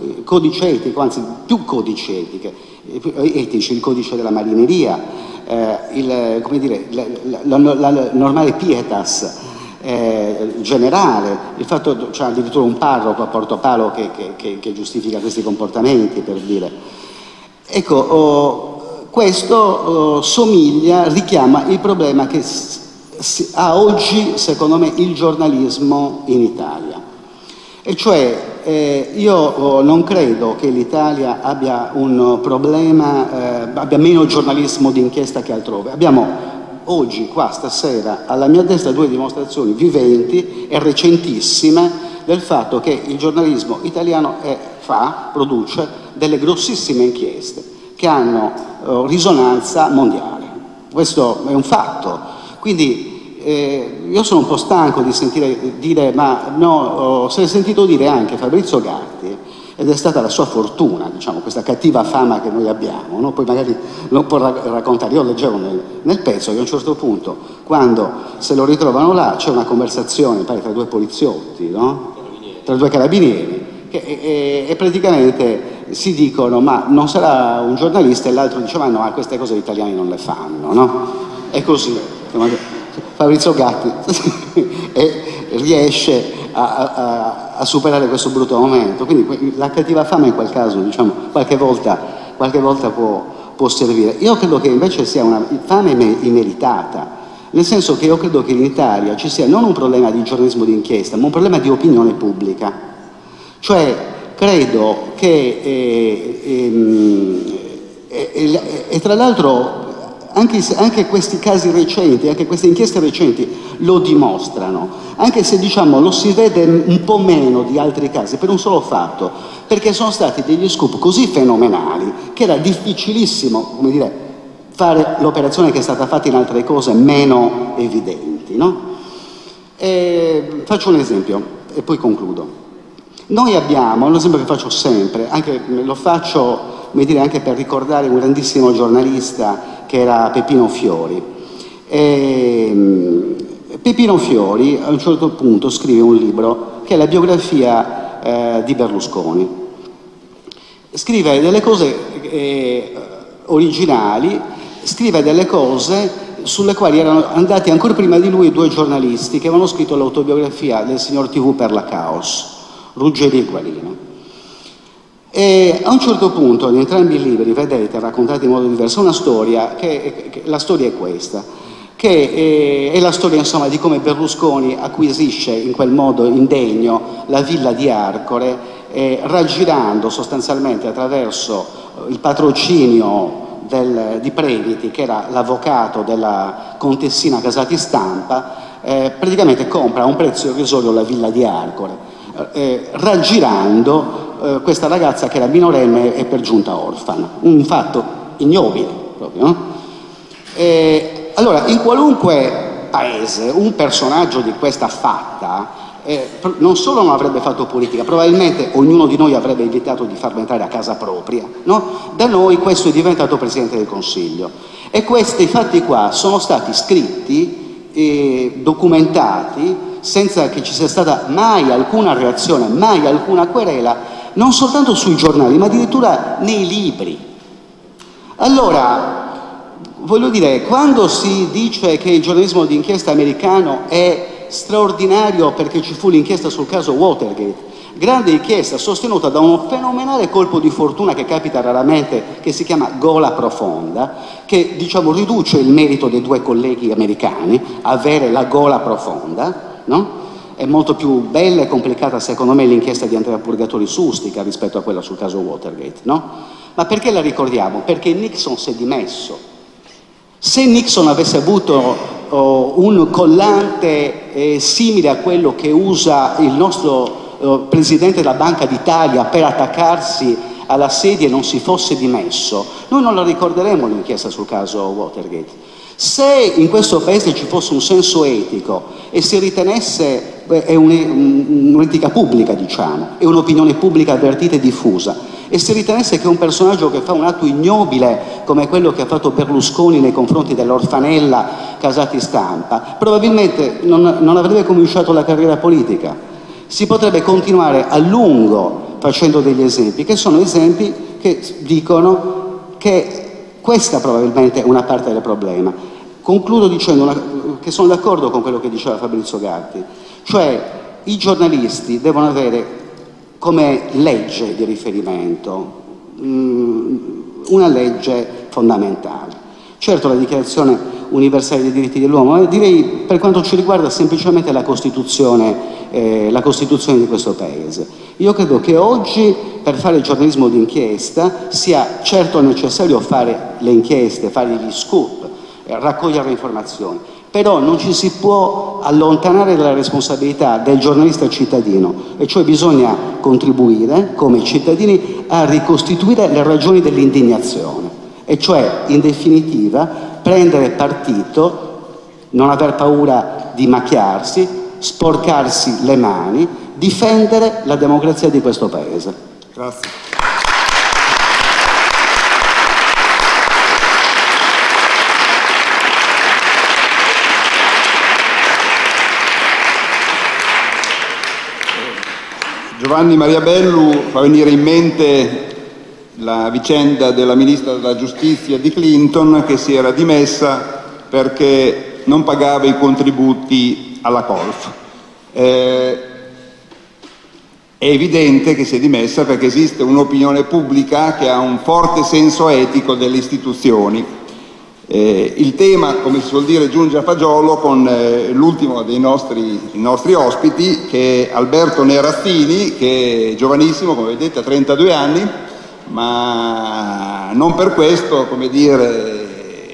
codice etico, anzi più codici etiche, etici, il codice della marineria, eh, il, come dire, la, la, la, la normale pietas eh, generale, il fatto c'è cioè, addirittura un parroco a Portopalo che, che, che, che giustifica questi comportamenti, per dire. Ecco, oh, questo oh, somiglia, richiama il problema che ha oggi, secondo me, il giornalismo in Italia. E cioè, eh, io oh, non credo che l'Italia abbia un problema, eh, abbia meno giornalismo d'inchiesta che altrove. Abbiamo oggi, qua, stasera, alla mia destra due dimostrazioni viventi e recentissime del fatto che il giornalismo italiano è, fa, produce delle grossissime inchieste che hanno eh, risonanza mondiale. Questo è un fatto. Quindi Eh, io sono un po' stanco di sentire dire, ma no, se l'è sentito dire anche Fabrizio Gatti, ed è stata la sua fortuna, diciamo, questa cattiva fama che noi abbiamo, no? Poi magari lo può raccontare. Io leggevo nel, nel pezzo che a un certo punto, quando se lo ritrovano là, c'è una conversazione pare, tra due poliziotti, no? Tra due carabinieri, che, e, e praticamente si dicono, ma non sarà un giornalista, e l'altro dice, ma no, queste cose gli italiani non le fanno, no? È così. Fabrizio Gatti e riesce a, a, a superare questo brutto momento, quindi la cattiva fama in quel caso, diciamo, qualche volta, qualche volta può, può servire. Io credo che invece sia una fame immeritata, nel senso che io credo che in Italia ci sia non un problema di giornalismo d'inchiesta, ma un problema di opinione pubblica. Cioè credo che e, e, e, e tra l'altro Anche, anche questi casi recenti, anche queste inchieste recenti lo dimostrano, anche se diciamo lo si vede un po' meno di altri casi per un solo fatto, perché sono stati degli scoop così fenomenali che era difficilissimo, come dire, fare l'operazione che è stata fatta in altre cose meno evidenti, no? E faccio un esempio e poi concludo. Noi abbiamo, un esempio che faccio sempre, anche, lo faccio come dire, anche per ricordare un grandissimo giornalista che era Peppino Fiori. E Peppino Fiori a un certo punto scrive un libro che è la biografia eh, di Berlusconi. Scrive delle cose eh, originali, scrive delle cose sulle quali erano andati ancora prima di lui due giornalisti che avevano scritto l'autobiografia del signor tivù per la Caos, Ruggeri e Guarino. E a un certo punto in entrambi i libri, vedete, raccontati in modo diverso, una storia, che, che la storia è questa, che è, è la storia insomma di come Berlusconi acquisisce in quel modo indegno la villa di Arcore, eh, raggirando sostanzialmente attraverso il patrocinio del, di Previti, che era l'avvocato della contessina Casati Stampa, eh, praticamente compra a un prezzo irrisorio la villa di Arcore, eh, raggirando questa ragazza che era minorenne e per giunta orfana, un fatto ignobile proprio, no? E, allora, in qualunque paese un personaggio di questa fatta eh, non solo non avrebbe fatto politica, probabilmente ognuno di noi avrebbe evitato di farlo entrare a casa propria, no? Da noi questo è diventato Presidente del Consiglio, e questi fatti qua sono stati scritti e documentati senza che ci sia stata mai alcuna reazione, mai alcuna querela, non soltanto sui giornali, ma addirittura nei libri. Allora, voglio dire, quando si dice che il giornalismo d'inchiesta americano è straordinario perché ci fu l'inchiesta sul caso Watergate, grande inchiesta sostenuta da un fenomenale colpo di fortuna che capita raramente, che si chiama gola profonda, che diciamo riduce il merito dei due colleghi americani, avere la gola profonda, no? È molto più bella e complicata, secondo me, l'inchiesta di Andrea Purgatori Sustica rispetto a quella sul caso Watergate, no? Ma perché la ricordiamo? Perché Nixon si è dimesso. Se Nixon avesse avuto oh, un collante eh, simile a quello che usa il nostro oh, Presidente della Banca d'Italia per attaccarsi alla sedia e non si fosse dimesso, noi non la ricorderemo l'inchiesta sul caso Watergate. Se in questo Paese ci fosse un senso etico e si ritenesse, è un'etica pubblica diciamo, è un'opinione pubblica avvertita e diffusa, e si ritenesse che un personaggio che fa un atto ignobile come quello che ha fatto Berlusconi nei confronti dell'orfanella Casati Stampa, probabilmente non, non avrebbe cominciato la carriera politica. Si potrebbe continuare a lungo facendo degli esempi, che sono esempi che dicono che questa probabilmente è una parte del problema. Concludo dicendo una, che sono d'accordo con quello che diceva Fabrizio Gatti, cioè i giornalisti devono avere come legge di riferimento mh, una legge fondamentale. Certo, la Dichiarazione universale dei diritti dell'uomo, ma direi per quanto ci riguarda semplicemente la Costituzione, eh, la Costituzione di questo Paese. Io credo che oggi per fare il giornalismo d'inchiesta sia certo necessario fare le inchieste, fare gli scoop, eh, raccogliere le informazioni, però non ci si può allontanare dalla responsabilità del giornalista cittadino, e cioè bisogna contribuire come cittadini a ricostituire le ragioni dell'indignazione, e cioè in definitiva prendere partito, non aver paura di macchiarsi, sporcarsi le mani, difendere la democrazia di questo Paese. Grazie. Giovanni Maria Bellu fa venire in mente la vicenda della ministra della giustizia di Clinton, che si era dimessa perché non pagava i contributi alla Colf. Eh, è evidente che si è dimessa perché esiste un'opinione pubblica che ha un forte senso etico delle istituzioni. Eh, il tema, come si suol dire, giunge a fagiolo con eh, l'ultimo dei nostri, nostri ospiti, che è Alberto Nerazzini, che è giovanissimo, come vedete, ha trentadue anni, ma non per questo, come dire,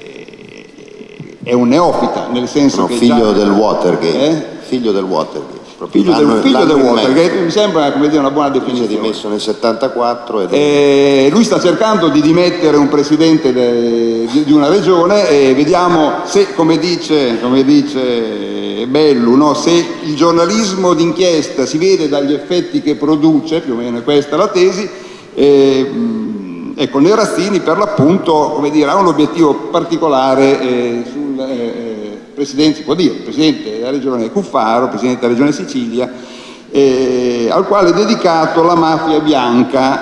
è un neofita, nel senso no, che figlio già, del Watergate, eh? figlio del Watergate, figlio del, figlio del Watergate, mi sembra, come dire, una buona definizione. Si è dimesso nel settantaquattro ed eh, lui sta cercando di dimettere un presidente de, di, di una regione, e vediamo se, come dice, come dice Bellu, no? Se il giornalismo d'inchiesta si vede dagli effetti che produce, più o meno è questa la tesi. Eh, ecco, Nerazzini per l'appunto, come dire, ha un obiettivo particolare eh, sul eh, presidente, si può dire, presidente della regione Cuffaro, presidente della regione Sicilia, eh, al quale è dedicato La mafia bianca,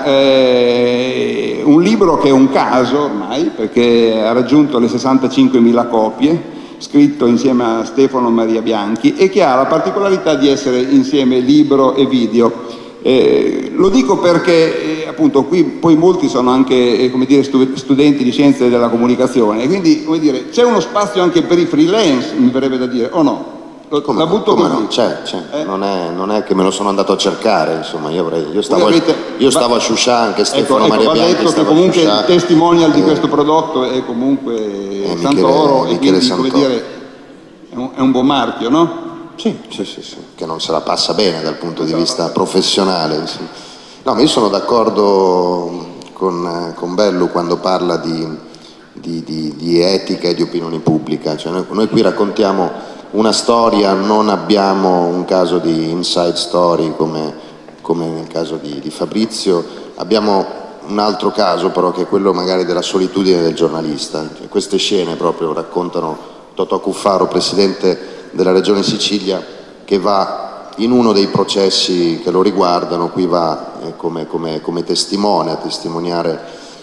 eh, un libro che è un caso ormai perché ha raggiunto le sessantacinquemila copie, scritto insieme a Stefano Maria Bianchi, e che ha la particolarità di essere insieme libro e video. Eh, lo dico perché eh, appunto qui poi molti sono anche eh, come dire, stu studenti di scienze della comunicazione, e quindi come dire, c'è uno spazio anche per i freelance, mi verrebbe da dire, o no? Lo, come, la butto come così. No? C'è, c'è. Eh? Non, è, non è che me lo sono andato a cercare, insomma, io, avrei, io stavo, avete, io stavo va, a Shusha, anche Stefano ecco, Maria ecco, Bianchi. Va detto che comunque il testimonial di questo prodotto è comunque eh, Santoro, Michele, e quindi Santoro. Come dire, è un, è un buon marchio, no? Sì, sì, sì, sì, che non se la passa bene dal punto di vista professionale. Sì. No, ma io sono d'accordo con, con Bellu quando parla di, di, di, di etica e di opinione pubblica. Cioè noi, noi qui raccontiamo una storia, non abbiamo un caso di inside story come, come nel caso di, di Fabrizio, abbiamo un altro caso però che è quello magari della solitudine del giornalista. Cioè, queste scene proprio raccontano Totò Cuffaro, presidente della regione Sicilia, che va in uno dei processi che lo riguardano, qui va eh, come, come, come testimone a testimoniare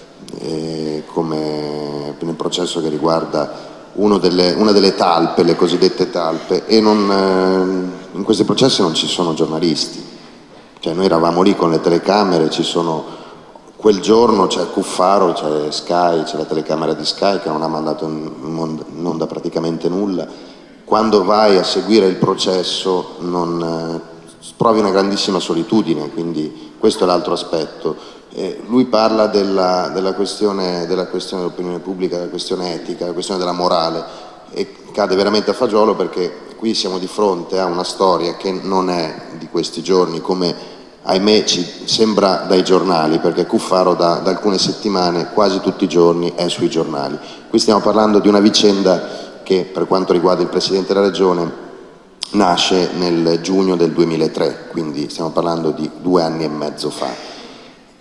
eh, come nel processo che riguarda uno delle, una delle talpe, le cosiddette talpe, e non, eh, in questi processi non ci sono giornalisti, cioè noi eravamo lì con le telecamere, ci sono, quel giorno c'è Cuffaro, c'è Sky, c'è la telecamera di Sky che non ha mandato in onda praticamente nulla. Quando vai a seguire il processo non, eh, provi una grandissima solitudine, quindi questo è l'altro aspetto. Eh, lui parla della, della questione della questione dell'opinione pubblica, della questione etica, della questione della morale, e cade veramente a fagiolo perché qui siamo di fronte a una storia che non è di questi giorni, come ahimè ci sembra dai giornali, perché Cuffaro da, da alcune settimane, quasi tutti i giorni, è sui giornali. Qui stiamo parlando di una vicenda che per quanto riguarda il Presidente della Regione nasce nel giugno del duemilatré, quindi stiamo parlando di due anni e mezzo fa.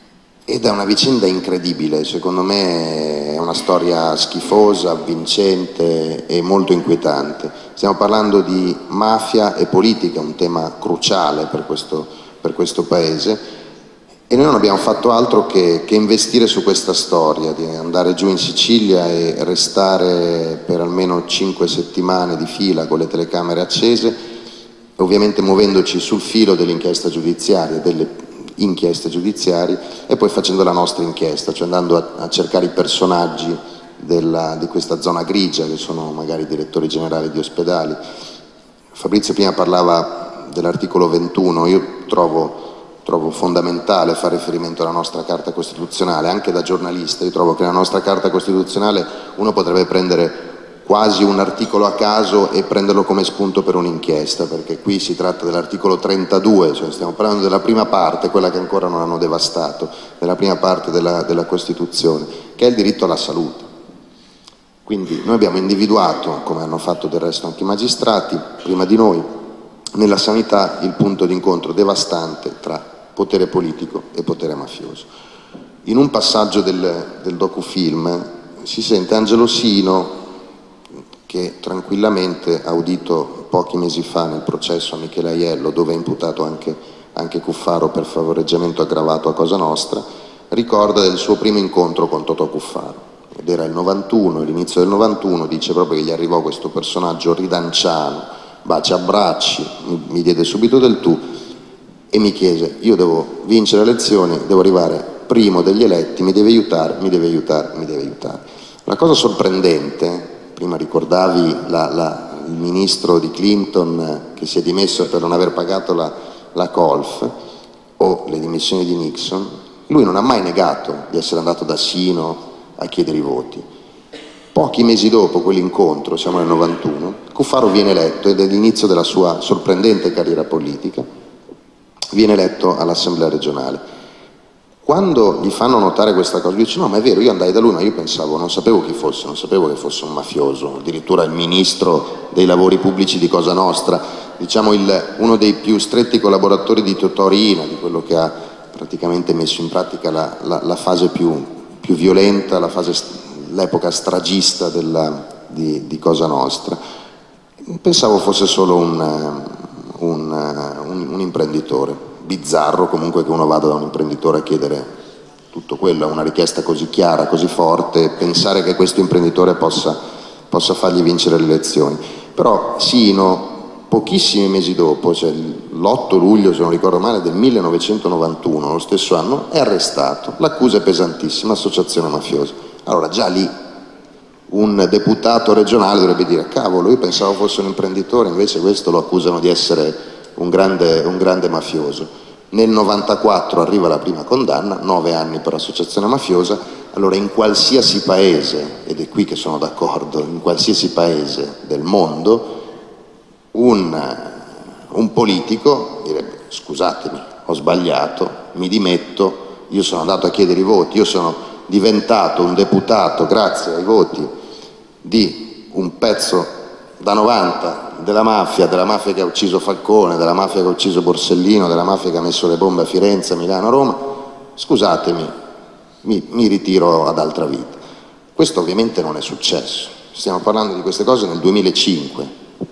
ed è una vicenda incredibile, secondo me è una storia schifosa, avvincente e molto inquietante. Stiamo parlando di mafia e politica, un tema cruciale per questo, per questo Paese, e noi non abbiamo fatto altro che, che investire su questa storia, di andare giù in Sicilia e restare per almeno cinque settimane di fila con le telecamere accese, ovviamente muovendoci sul filo dell'inchiesta giudiziaria, delle inchieste giudiziarie, e poi facendo la nostra inchiesta, cioè andando a, a cercare i personaggi della, di questa zona grigia, che sono magari direttori generali di ospedali. Fabrizio prima parlava dell'articolo ventuno, io trovo... Trovo fondamentale fare riferimento alla nostra Carta Costituzionale, anche da giornalista. Io trovo che nella nostra Carta Costituzionale uno potrebbe prendere quasi un articolo a caso e prenderlo come spunto per un'inchiesta, perché qui si tratta dell'articolo trentadue, cioè stiamo parlando della prima parte, quella che ancora non hanno devastato, della prima parte della, della Costituzione, che è il diritto alla salute. Quindi noi abbiamo individuato, come hanno fatto del resto anche i magistrati prima di noi, nella sanità il punto d'incontro devastante tra potere politico e potere mafioso. In un passaggio del, del docufilm si sente Angelo Sino, che tranquillamente, audito pochi mesi fa nel processo a Michele Aiello, dove è imputato anche, anche Cuffaro per favoreggiamento aggravato a Cosa Nostra, ricorda del suo primo incontro con Totò Cuffaro. Ed era il novantuno, l'inizio del novantuno, dice proprio che gli arrivò questo personaggio ridanciano, baci abbracci, mi, mi diede subito del tu e mi chiese: io devo vincere le elezioni, devo arrivare primo degli eletti, mi deve aiutare, mi deve aiutare, mi deve aiutare. La cosa sorprendente, prima ricordavi la, la, il ministro di Clinton che si è dimesso per non aver pagato la, la Colf, o le dimissioni di Nixon, lui non ha mai negato di essere andato da Sino a chiedere i voti. Pochi mesi dopo quell'incontro, siamo nel novantuno, Cuffaro viene eletto, ed è l'inizio della sua sorprendente carriera politica, viene eletto all'Assemblea regionale. Quando gli fanno notare questa cosa, lui dice: no, ma è vero, io andai da lui, ma io pensavo, non sapevo chi fosse, non sapevo che fosse un mafioso, addirittura il ministro dei lavori pubblici di Cosa Nostra, diciamo il, uno dei più stretti collaboratori di Totò Riina, di quello che ha praticamente messo in pratica la, la, la fase più, più violenta, la fase, l'epoca stragista della, di, di Cosa Nostra. Pensavo fosse solo un, un, un, un imprenditore, bizzarro comunque che uno vada da un imprenditore a chiedere tutto quello, una richiesta così chiara, così forte, pensare che questo imprenditore possa, possa fargli vincere le elezioni. Però Sino, pochissimi mesi dopo, cioè l'otto luglio, se non ricordo male, del millenovecentonovantuno, lo stesso anno, è arrestato. L'accusa è pesantissima, associazione mafiosa. Allora già lì un deputato regionale dovrebbe dire: cavolo, io pensavo fosse un imprenditore, invece questo lo accusano di essere un grande, un grande mafioso. Nel novantaquattro arriva la prima condanna, nove anni per associazione mafiosa. Allora in qualsiasi paese, ed è qui che sono d'accordo, in qualsiasi paese del mondo, un, un politico direbbe: scusatemi, ho sbagliato, mi dimetto, io sono andato a chiedere i voti, io sono diventato un deputato grazie ai voti di un pezzo da novanta della mafia, della mafia che ha ucciso Falcone, della mafia che ha ucciso Borsellino, della mafia che ha messo le bombe a Firenze, a Milano, a Roma, scusatemi, mi, mi ritiro ad altra vita. Questo ovviamente non è successo, stiamo parlando di queste cose nel duemilacinque.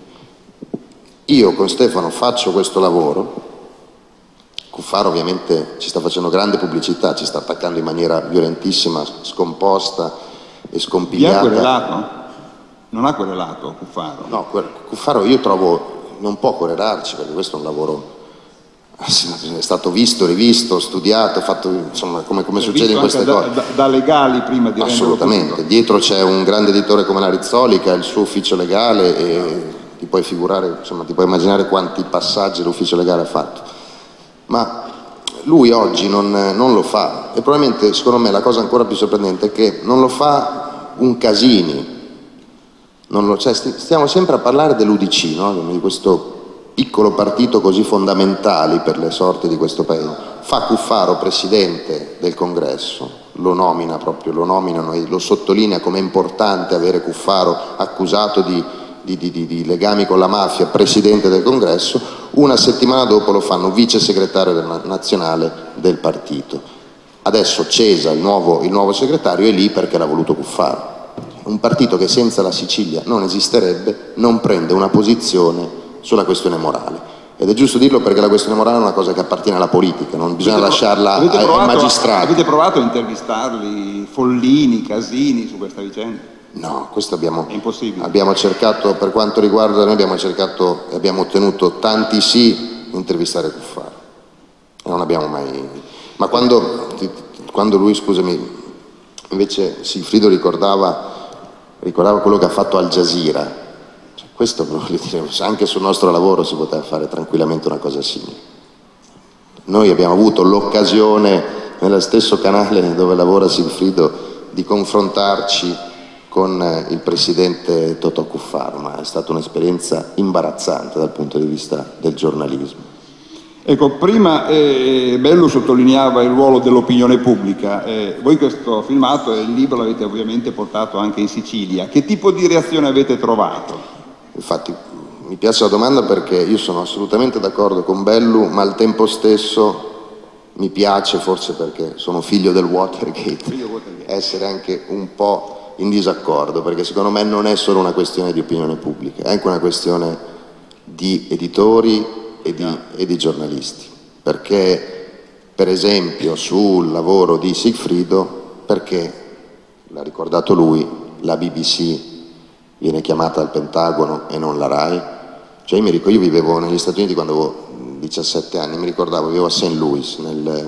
Io con Stefano faccio questo lavoro, Cuffaro ovviamente ci sta facendo grande pubblicità, ci sta attaccando in maniera violentissima, scomposta e scompigliata. Chi ha querelato? Non ha querelato Cuffaro? No, Cuffaro io trovo non può querelarci, perché questo è un lavoro, è stato visto, rivisto, studiato, fatto, insomma, come, come succede in queste da, cose. Da, da legali prima di Assolutamente, dietro c'è un grande editore come la Rizzoli che ha il suo ufficio legale e ti puoi figurare, insomma, ti puoi immaginare quanti passaggi l'ufficio legale ha fatto. Ma lui oggi non, non lo fa, e probabilmente, secondo me, la cosa ancora più sorprendente è che non lo fa un Casini. Non lo, cioè, stiamo sempre a parlare dell'U D C, no? Di questo piccolo partito così fondamentale per le sorti di questo paese. Fa Cuffaro presidente del Congresso, lo nomina proprio, lo nominano e lo sottolinea come è importante avere Cuffaro accusato di, di, di, di, di legami con la mafia, presidente del Congresso. Una settimana dopo lo fanno vice segretario nazionale del partito. Adesso Cesa, il nuovo, il nuovo segretario, è lì perché l'ha voluto Cuffaro. Un partito che senza la Sicilia non esisterebbe, non prende una posizione sulla questione morale. Ed è giusto dirlo perché la questione morale è una cosa che appartiene alla politica, non bisogna avete lasciarla ai, ai magistrati. Avete provato a intervistarli, Follini, Casini, su questa vicenda? No, questo abbiamo, è impossibile. Abbiamo cercato, per quanto riguarda noi, abbiamo cercato e abbiamo ottenuto tanti sì, intervistare Cuffaro. E non abbiamo mai... Ma quando, quando lui, scusami, invece Sigfrido ricordava, ricordava quello che ha fatto Al Jazeera, questo voglio dire, anche sul nostro lavoro si poteva fare tranquillamente una cosa simile. Noi abbiamo avuto l'occasione, nello stesso canale dove lavora Sigfrido, di confrontarci con il presidente Totò Cuffaro, ma è stata un'esperienza imbarazzante dal punto di vista del giornalismo. Ecco, prima eh, Bellu sottolineava il ruolo dell'opinione pubblica. Eh, voi questo filmato e il libro l'avete ovviamente portato anche in Sicilia. Che tipo di reazione avete trovato? Infatti mi piace la domanda perché io sono assolutamente d'accordo con Bellu, ma al tempo stesso mi piace, forse perché sono figlio del Watergate, figlio Watergate, essere anche un po' in disaccordo, perché secondo me non è solo una questione di opinione pubblica, è anche una questione di editori e di, e di giornalisti. Perché, per esempio, sul lavoro di Sigfrido, perché, l'ha ricordato lui, la B B C viene chiamata al Pentagono e non la RAI? Cioè io mi ricordo, io vivevo negli Stati Uniti quando avevo diciassette anni, mi ricordavo, vivevo a Saint Louis, nel,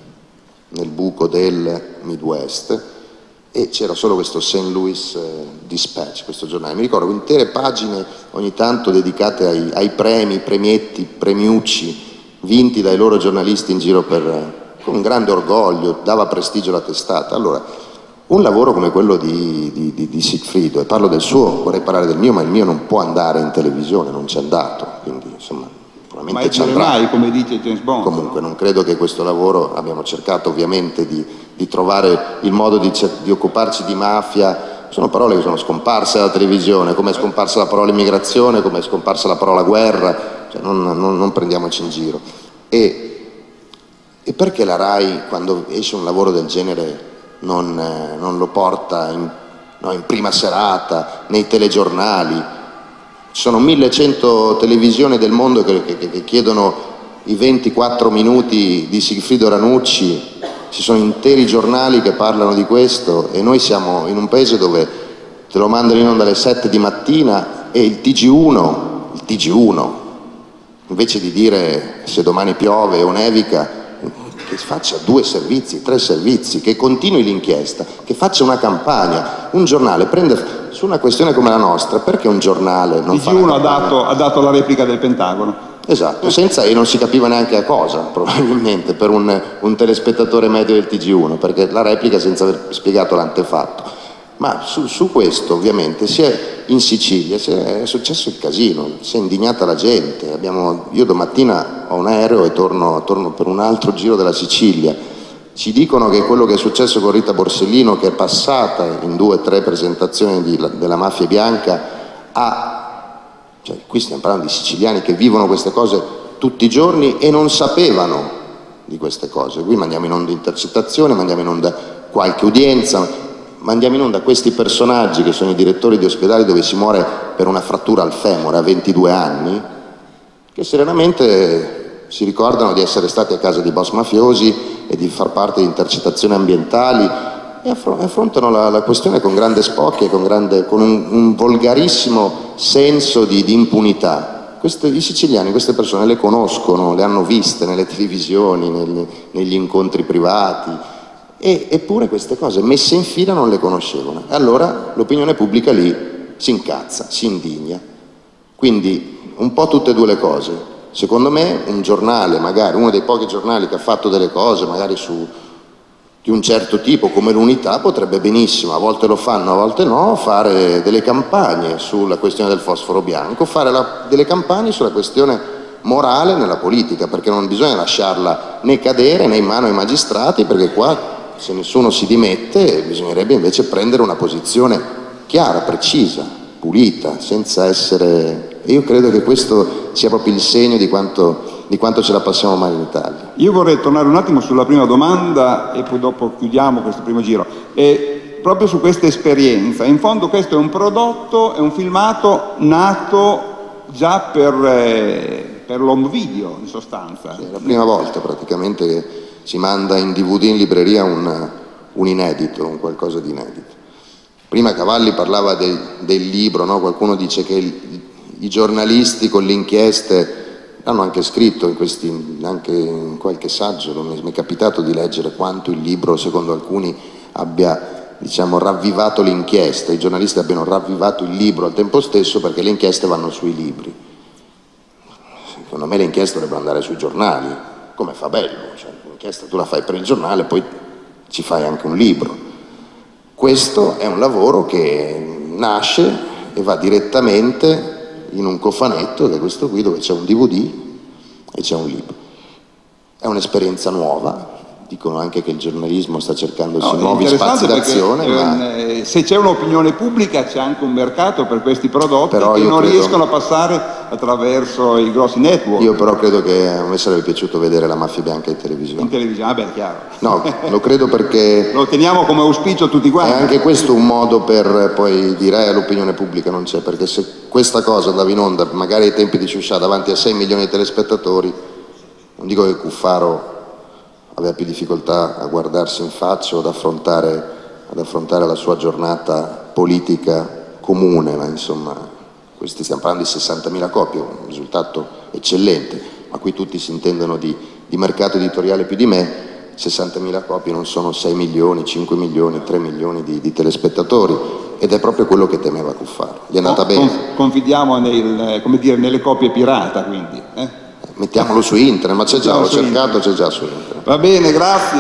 nel buco del Midwest, e c'era solo questo Saint Louis Dispatch, questo giornale. Mi ricordo intere pagine ogni tanto dedicate ai, ai premi, premietti, premiucci, vinti dai loro giornalisti in giro per, con un grande orgoglio, dava prestigio alla testata. Allora, un lavoro come quello di, di, di, di Sigfrido, e parlo del suo, vorrei parlare del mio, ma il mio non può andare in televisione, non c'è andato, quindi insomma probabilmente ci andrà. Mai, come dice James Bond. Comunque non credo che questo lavoro, abbiamo cercato ovviamente di, di trovare il modo di, di occuparci di mafia, sono parole che sono scomparse dalla televisione, come è scomparsa la parola immigrazione, come è scomparsa la parola guerra, cioè non, non, non prendiamoci in giro. E, e perché la RAI, quando esce un lavoro del genere, Non, eh, non lo porta in, no, in prima serata, nei telegiornali? Ci sono millecento televisioni del mondo che, che, che chiedono i ventiquattro minuti di Sigfrido Ranucci, ci sono interi giornali che parlano di questo, e noi siamo in un paese dove te lo mandano in onda alle sette di mattina e il T G uno, il T G uno, invece di dire se domani piove o nevica, che faccia due servizi, tre servizi, che continui l'inchiesta, che faccia una campagna. Un giornale prende su una questione come la nostra, perché un giornale non fa una campagna? ha dato, ha dato la replica del Pentagono. Esatto, senza, e non si capiva neanche a cosa, probabilmente, per un, un telespettatore medio del T G uno, perché la replica senza aver spiegato l'antefatto. Ma su, su questo ovviamente si è, in Sicilia si è, è successo il casino, si è indignata la gente. Abbiamo, io domattina ho un aereo e torno, torno per un altro giro della Sicilia. Ci dicono che quello che è successo con Rita Borsellino, che è passata in due o tre presentazioni di, della mafia bianca, a, cioè, qui stiamo parlando di siciliani che vivono queste cose tutti i giorni e non sapevano di queste cose. Qui mandiamo in onda intercettazione, mandiamo in onda qualche udienza, mandiamo in onda questi personaggi che sono i direttori di ospedali dove si muore per una frattura al femore a ventidue anni, che serenamente si ricordano di essere stati a casa di boss mafiosi e di far parte di intercettazioni ambientali, e affrontano la, la questione con grande spocchio e con, grande, con un, un volgarissimo senso di, di impunità. Queste, i siciliani queste persone le conoscono, le hanno viste nelle televisioni, negli, negli incontri privati, e, eppure queste cose messe in fila non le conoscevano. E allora l'opinione pubblica lì si incazza, si indigna. Quindi un po' tutte e due le cose. Secondo me un giornale, magari uno dei pochi giornali che ha fatto delle cose magari su di un certo tipo come l'Unità, potrebbe benissimo, a volte lo fanno, a volte no, fare delle campagne sulla questione del fosforo bianco, fare la, delle campagne sulla questione morale nella politica, perché non bisogna lasciarla né cadere né in mano ai magistrati, perché qua se nessuno si dimette bisognerebbe invece prendere una posizione chiara, precisa, pulita, senza essere... E io credo che questo sia proprio il segno di quanto di quanto ce la passiamo male in Italia. Io vorrei tornare un attimo sulla prima domanda e poi dopo chiudiamo questo primo giro. E proprio su questa esperienza, in fondo questo è un prodotto, è un filmato nato già per, eh, per l'home video in sostanza. Sì, è la prima volta praticamente che si manda in D V D in libreria un, un inedito, un qualcosa di inedito. Prima Cavalli parlava del, del libro, no? Qualcuno dice che il, i giornalisti con le inchieste hanno anche scritto in questi, anche in qualche saggio, non mi è capitato di leggere quanto il libro, secondo alcuni, abbia, diciamo, ravvivato l'inchiesta, i giornalisti abbiano ravvivato il libro al tempo stesso, perché le inchieste vanno sui libri. Secondo me le inchieste dovrebbero andare sui giornali, come fa Bello, cioè, l'inchiesta tu la fai per il giornale, poi ci fai anche un libro. Questo è un lavoro che nasce e va direttamente in un cofanetto, che è questo qui, dove c'è un D V D e c'è un libro. È un'esperienza nuova, dicono anche che il giornalismo sta cercando no, nuovi spazi d'azione. Ma... eh, se c'è un'opinione pubblica c'è anche un mercato per questi prodotti però che non credo... riescono a passare attraverso i grossi network. Io però credo che a me sarebbe piaciuto vedere la mafia bianca in televisione. In televisione, ah beh, chiaro. No, lo credo perché... lo teniamo come auspicio tutti quanti. È anche questo un modo per poi dire eh, l'opinione pubblica non c'è, perché se questa cosa andava in onda, magari ai tempi di Sciuscià, davanti a sei milioni di telespettatori, non dico che Cuffaro aveva più difficoltà a guardarsi in faccia o ad affrontare, ad affrontare la sua giornata politica comune, ma insomma, questi stiamo parlando di sessantamila copie, un risultato eccellente, ma qui tutti si intendono di, di mercato editoriale più di me, sessantamila copie non sono sei milioni, cinque milioni, tre milioni di, di telespettatori, ed è proprio quello che temeva Cuffaro. Gli è andata Con, bene. Confidiamo nel, come dire, nelle copie pirata, quindi. Eh? Mettiamolo su internet, ma c'è già, l'ho cercato, c'è già su internet. Va bene, grazie.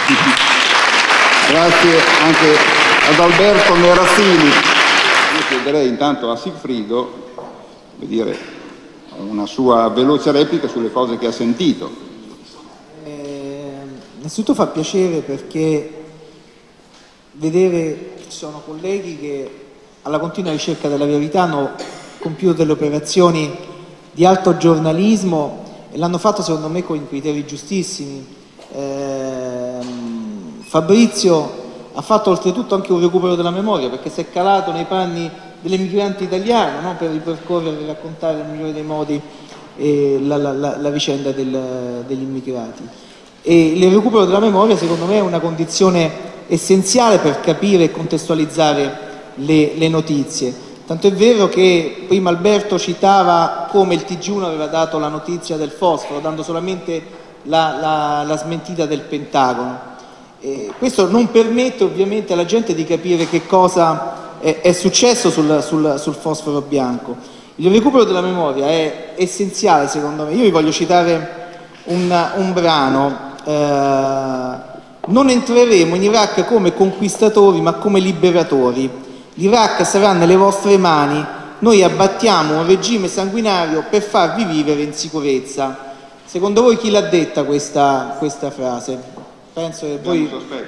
Grazie anche ad Alberto Nerazzini. Io chiederei intanto a Sigfrido, come dire, una sua veloce replica sulle cose che ha sentito. Eh, innanzitutto fa piacere perché vedere che ci sono colleghi che alla continua ricerca della verità hanno compiuto delle operazioni di alto giornalismo e l'hanno fatto secondo me con criteri giustissimi. Ehm, Fabrizio ha fatto oltretutto anche un recupero della memoria, perché si è calato nei panni dell'emigrante italiano, no? Per ripercorrere e raccontare nel migliore dei modi eh, la, la, la, la vicenda del, degli immigrati. E il recupero della memoria secondo me è una condizione essenziale per capire e contestualizzare le, le notizie. Tanto è vero che prima Alberto citava come il T G uno aveva dato la notizia del fosforo, dando solamente la, la, la smentita del Pentagono. E questo non permette ovviamente alla gente di capire che cosa è, è successo sul, sul, sul fosforo bianco. Il recupero della memoria è essenziale secondo me. Io vi voglio citare un, un brano. Eh, non entreremo in Iraq come conquistatori ma come liberatori. L'Iraq sarà nelle vostre mani, noi abbattiamo un regime sanguinario per farvi vivere in sicurezza. Secondo voi chi l'ha detta questa, questa frase? Penso che voi...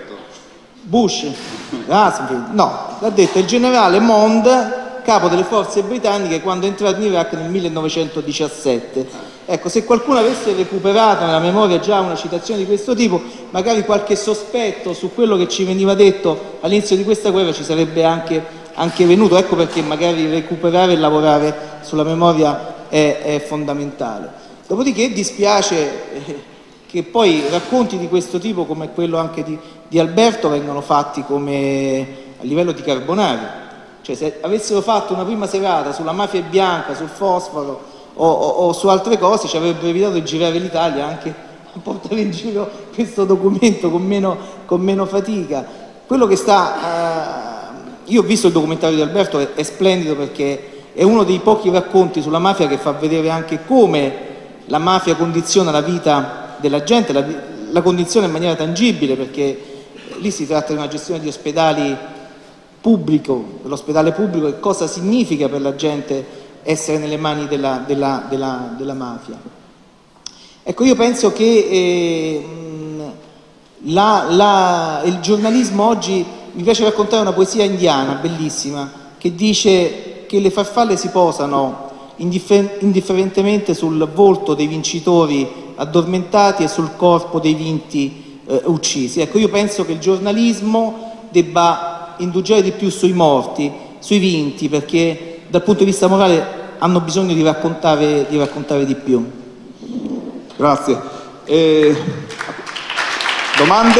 Bush? Rumsfeld? No, l'ha detta il generale Mond, capo delle forze britanniche, quando è entrato in Iraq nel millenovecentodiciassette. Ecco, se qualcuno avesse recuperato nella memoria già una citazione di questo tipo, magari qualche sospetto su quello che ci veniva detto all'inizio di questa guerra ci sarebbe anche, anche venuto. Ecco perché magari recuperare e lavorare sulla memoria è, è fondamentale. Dopodiché dispiace eh, che poi racconti di questo tipo, come quello anche di, di Alberto, vengano fatti come a livello di Carbonari. Cioè, se avessero fatto una prima serata sulla mafia bianca, sul fosforo o, o, o su altre cose, ci avrebbero evitato di girare l'Italia anche a portare in giro questo documento con meno, con meno fatica. Quello che sta... Uh, io ho visto il documentario di Alberto, è, è splendido perché è uno dei pochi racconti sulla mafia che fa vedere anche come la mafia condiziona la vita della gente, la, la condiziona in maniera tangibile, perché lì si tratta di una gestione di ospedali pubblico, l'ospedale pubblico, e cosa significa per la gente essere nelle mani della, della, della, della mafia. Ecco, io penso che eh, la, la, il giornalismo oggi, mi piace raccontare una poesia indiana bellissima che dice che le farfalle si posano indiffer indifferentemente sul volto dei vincitori addormentati e sul corpo dei vinti eh, uccisi. Ecco, io penso che il giornalismo debba indugiare di più sui morti, sui vinti, perché dal punto di vista morale hanno bisogno di raccontare di, raccontare di più. Grazie. Eh, domande?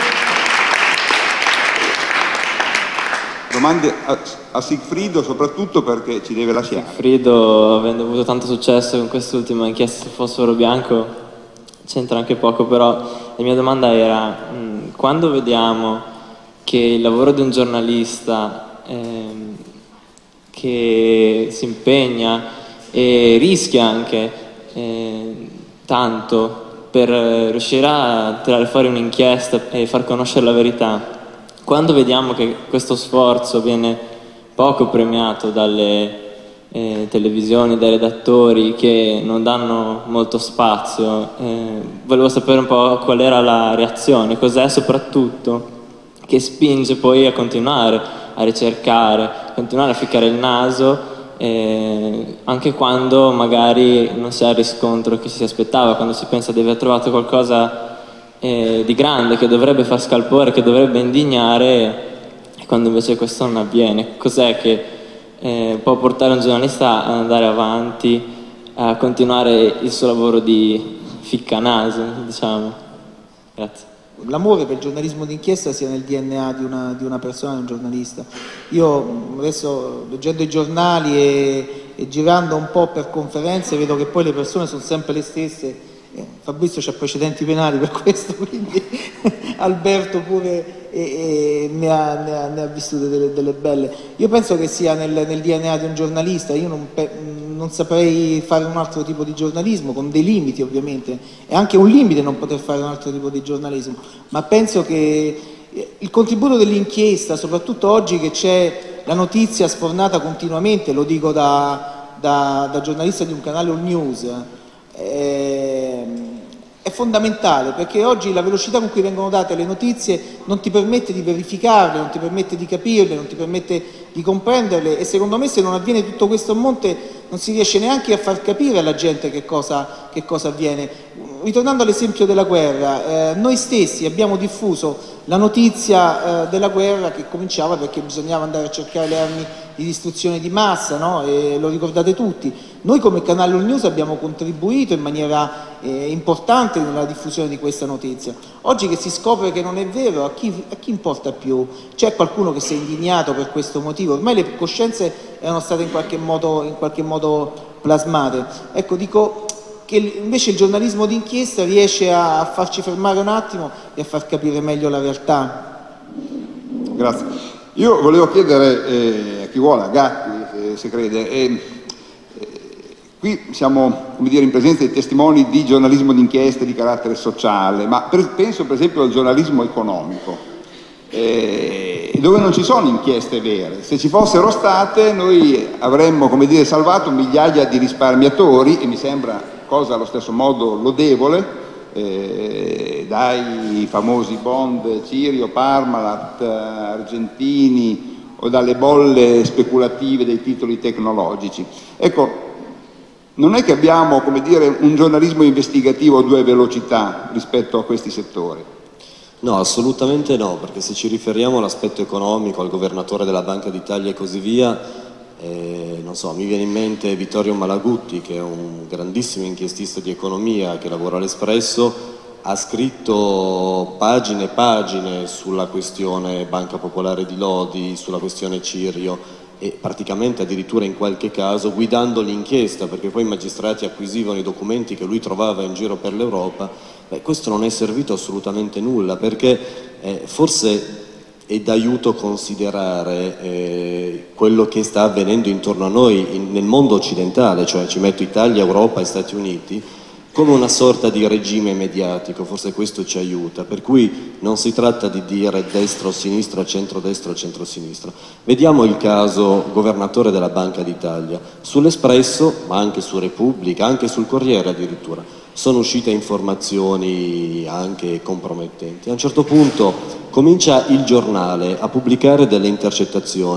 Domande a, a Sigfrido, soprattutto perché ci deve lasciare. Sigfrido, avendo avuto tanto successo con quest'ultima inchiesta sul fosforo bianco, c'entra anche poco, però la mia domanda era, mh, quando vediamo che il lavoro di un giornalista ehm, che si impegna e rischia anche eh, tanto per riuscire a tirare fuori un'inchiesta e far conoscere la verità, quando vediamo che questo sforzo viene poco premiato dalle eh, televisioni, dai redattori che non danno molto spazio, eh, volevo sapere un po' qual era la reazione, cos'è soprattutto che spinge poi a continuare a ricercare, a continuare a ficcare il naso, eh, anche quando magari non si ha il riscontro che si aspettava, quando si pensa di aver trovato qualcosa Eh, di grande che dovrebbe far scalpore, che dovrebbe indignare, e quando invece questo non avviene. Cos'è che eh, può portare un giornalista ad andare avanti, a continuare il suo lavoro di ficcanaso, diciamo? Grazie. L'amore per il giornalismo d'inchiesta sia nel D N A di una, di una persona, di un giornalista. Io adesso, leggendo i giornali e, e girando un po' per conferenze, vedo che poi le persone sono sempre le stesse. Fabrizio c'ha precedenti penali per questo, quindi Alberto pure e, e ne, ha, ne, ha, ne ha vissute delle, delle belle. Io penso che sia nel, nel D N A di un giornalista. Io non, non saprei fare un altro tipo di giornalismo, con dei limiti ovviamente, è anche un limite non poter fare un altro tipo di giornalismo, ma penso che il contributo dell'inchiesta, soprattutto oggi che c'è la notizia sfornata continuamente, lo dico da, da, da giornalista di un canale All News, è fondamentale, perché oggi la velocità con cui vengono date le notizie non ti permette di verificarle, non ti permette di capirle, non ti permette di comprenderle, e secondo me se non avviene tutto questo a monte non si riesce neanche a far capire alla gente che cosa, che cosa avviene. Ritornando all'esempio della guerra, eh, noi stessi abbiamo diffuso la notizia eh, della guerra che cominciava perché bisognava andare a cercare le armi di distruzione di massa, no? E lo ricordate tutti. Noi come canale All News abbiamo contribuito in maniera eh, importante nella diffusione di questa notizia. Oggi che si scopre che non è vero, a chi, a chi importa più? C'è qualcuno che si è indignato per questo motivo? Ormai le coscienze erano state in qualche modo, in qualche modo plasmate. Ecco, dico che invece il giornalismo d'inchiesta riesce a farci fermare un attimo e a far capire meglio la realtà. Grazie. Io volevo chiedere eh, a chi vuole, a Gatti, se, se crede, eh, eh, qui siamo, come dire, in presenza di testimoni di giornalismo d'inchiesta di carattere sociale, ma per, penso per esempio al giornalismo economico, eh, dove non ci sono inchieste vere. Se ci fossero state noi avremmo, come dire, salvato migliaia di risparmiatori, e mi sembra cosa allo stesso modo lodevole, eh, dai famosi bond Cirio, Parmalat, argentini, o dalle bolle speculative dei titoli tecnologici. Ecco, non è che abbiamo, come dire, un giornalismo investigativo a due velocità rispetto a questi settori. No, assolutamente no, perché se ci riferiamo all'aspetto economico, al governatore della Banca d'Italia e così via, Eh, non so, mi viene in mente Vittorio Malagutti, che è un grandissimo inchiestista di economia che lavora all'Espresso, ha scritto pagine e pagine sulla questione Banca Popolare di Lodi, sulla questione Cirio, e praticamente addirittura in qualche caso guidando l'inchiesta, perché poi i magistrati acquisivano i documenti che lui trovava in giro per l'Europa. Beh, questo non è servito assolutamente nulla, perché eh, forse è d'aiuto considerare eh, quello che sta avvenendo intorno a noi in, nel mondo occidentale, cioè ci metto Italia, Europa e Stati Uniti, come una sorta di regime mediatico. Forse questo ci aiuta, per cui non si tratta di dire destra o sinistra, centrodestra o centrosinistra. Vediamo il caso governatore della Banca d'Italia. Sull'Espresso, ma anche su Repubblica, anche sul Corriere addirittura, sono uscite informazioni anche compromettenti. A un certo punto comincia il giornale a pubblicare delle intercettazioni,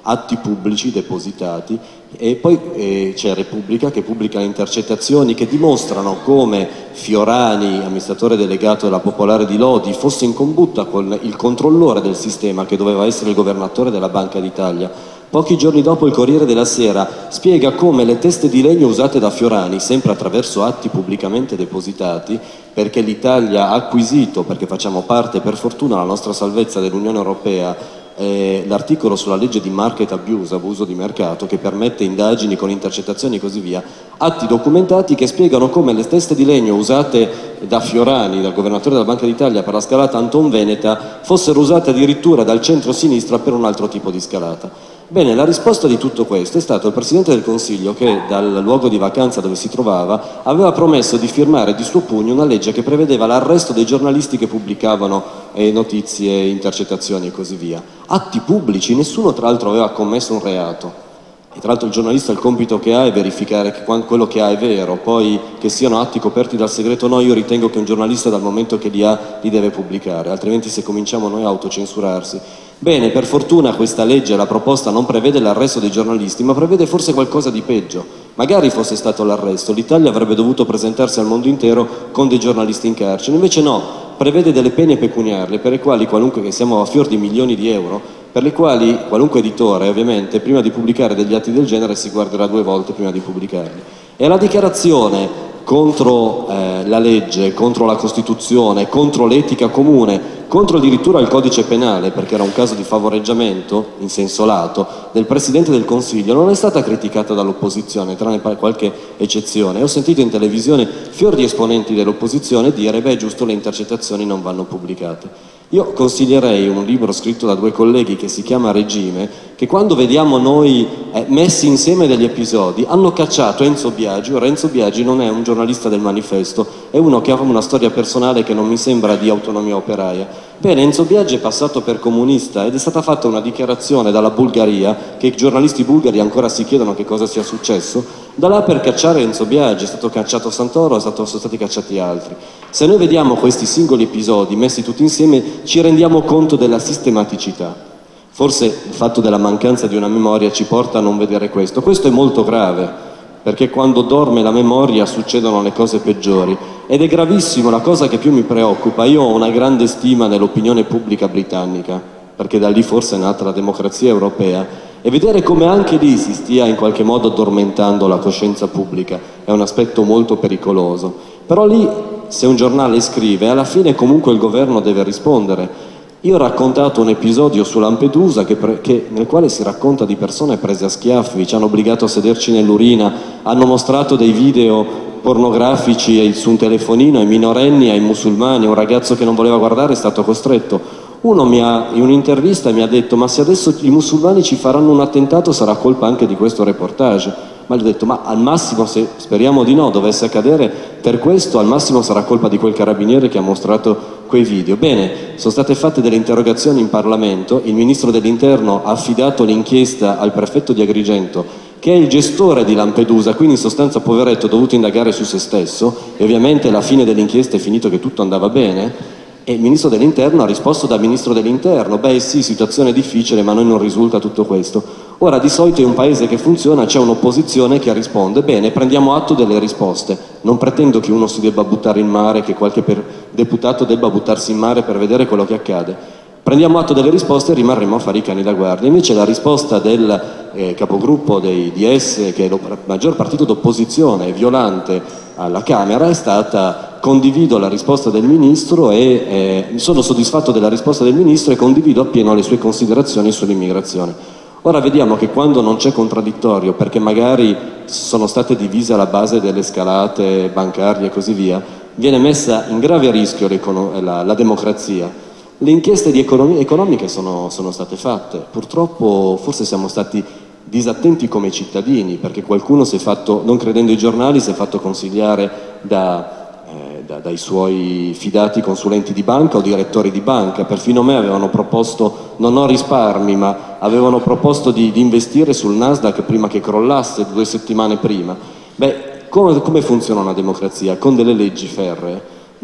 atti pubblici depositati, e poi eh, c'è Repubblica che pubblica intercettazioni che dimostrano come Fiorani, amministratore delegato della Popolare di Lodi, fosse in combutta con il controllore del sistema che doveva essere il governatore della Banca d'Italia. Pochi giorni dopo il Corriere della Sera spiega come le teste di legno usate da Fiorani, sempre attraverso atti pubblicamente depositati, perché l'Italia ha acquisito, perché facciamo parte per fortuna, la nostra salvezza dell'Unione Europea, Eh, l'articolo sulla legge di market abuse, abuso di mercato, che permette indagini con intercettazioni e così via, atti documentati che spiegano come le teste di legno usate da Fiorani, dal governatore della Banca d'Italia per la scalata Anton Veneta, fossero usate addirittura dal centro-sinistra per un altro tipo di scalata. Bene, la risposta di tutto questo è stato il Presidente del Consiglio che dal luogo di vacanza dove si trovava aveva promesso di firmare di suo pugno una legge che prevedeva l'arresto dei giornalisti che pubblicavano eh, notizie, intercettazioni e così via. Atti pubblici, nessuno tra l'altro aveva commesso un reato. E tra l'altro il giornalista il compito che ha è verificare che quello che ha è vero, poi che siano atti coperti dal segreto o no, io ritengo che un giornalista dal momento che li ha li deve pubblicare, altrimenti se cominciamo noi a autocensurarsi. Bene, per fortuna questa legge, la proposta, non prevede l'arresto dei giornalisti, ma prevede forse qualcosa di peggio. Magari fosse stato l'arresto, l'Italia avrebbe dovuto presentarsi al mondo intero con dei giornalisti in carcere, invece no, prevede delle pene pecuniarie per le quali qualunque, che siamo a fior di milioni di euro, per le quali qualunque editore ovviamente prima di pubblicare degli atti del genere si guarderà due volte prima di pubblicarli. E la dichiarazione contro eh, la legge, contro la Costituzione, contro l'etica comune, contro addirittura il codice penale, perché era un caso di favoreggiamento in senso lato del Presidente del Consiglio, non è stata criticata dall'opposizione, tranne qualche eccezione. Ho sentito in televisione fior di esponenti dell'opposizione dire beh, giusto, le intercettazioni non vanno pubblicate. Io consiglierei un libro scritto da due colleghi che si chiama Regime, che quando vediamo noi eh, messi insieme degli episodi hanno cacciato Enzo Biagi. Ora, Enzo Biagi non è un giornalista del Manifesto, è uno che ha una storia personale che non mi sembra di autonomia operaia. Bene, Enzo Biagi è passato per comunista ed è stata fatta una dichiarazione dalla Bulgaria, che i giornalisti bulgari ancora si chiedono che cosa sia successo, da là per cacciare Enzo Biagi, è stato cacciato Santoro, è stato, sono stati cacciati altri. Se noi vediamo questi singoli episodi messi tutti insieme ci rendiamo conto della sistematicità. Forse il fatto della mancanza di una memoria ci porta a non vedere questo. Questo è molto grave, perché quando dorme la memoria succedono le cose peggiori. Ed è gravissimo, la cosa che più mi preoccupa, io ho una grande stima nell'opinione pubblica britannica, perché da lì forse è nata la democrazia europea, e vedere come anche lì si stia in qualche modo addormentando la coscienza pubblica è un aspetto molto pericoloso. Però lì, se un giornale scrive, alla fine comunque il governo deve rispondere. Io ho raccontato un episodio su Lampedusa che, che, nel quale si racconta di persone prese a schiaffi, ci hanno obbligato a sederci nell'urina, hanno mostrato dei video pornografici su un telefonino ai minorenni, ai musulmani. Un ragazzo che non voleva guardare è stato costretto. Uno mi ha, in un'intervista mi ha detto ma se adesso i musulmani ci faranno un attentato sarà colpa anche di questo reportage. Ma gli ho detto ma al massimo, se speriamo di no dovesse accadere per questo, al massimo sarà colpa di quel carabiniere che ha mostrato quei video. Bene, sono state fatte delle interrogazioni in Parlamento, il Ministro dell'Interno ha affidato l'inchiesta al prefetto di Agrigento, che è il gestore di Lampedusa, quindi in sostanza poveretto ha dovuto indagare su se stesso, e ovviamente alla fine dell'inchiesta è finito che tutto andava bene. E il Ministro dell'Interno ha risposto da Ministro dell'Interno, beh sì, situazione difficile, ma a noi non risulta tutto questo. Ora, di solito in un paese che funziona c'è un'opposizione che risponde, bene, prendiamo atto delle risposte. Non pretendo che uno si debba buttare in mare, che qualche per... deputato debba buttarsi in mare per vedere quello che accade. Prendiamo atto delle risposte e rimarremo a fare i cani da guardia. Invece la risposta del eh, capogruppo dei D S, che è il maggior partito d'opposizione violante alla Camera, è stata condivido la risposta del Ministro e eh, sono soddisfatto della risposta del Ministro e condivido appieno le sue considerazioni sull'immigrazione. Ora vediamo che quando non c'è contraddittorio, perché magari sono state divise alla base delle scalate bancarie e così via, viene messa in grave rischio la, la democrazia. Le inchieste di economia, economiche sono, sono state fatte, purtroppo forse siamo stati disattenti come cittadini, perché qualcuno si è fatto, non credendo ai giornali, si è fatto consigliare da... Da, dai suoi fidati consulenti di banca o direttori di banca. Perfino me avevano proposto, non ho risparmi, ma avevano proposto di, di investire sul Nasdaq prima che crollasse, due settimane prima. Beh, come, come funziona una democrazia? Con delle leggi ferree,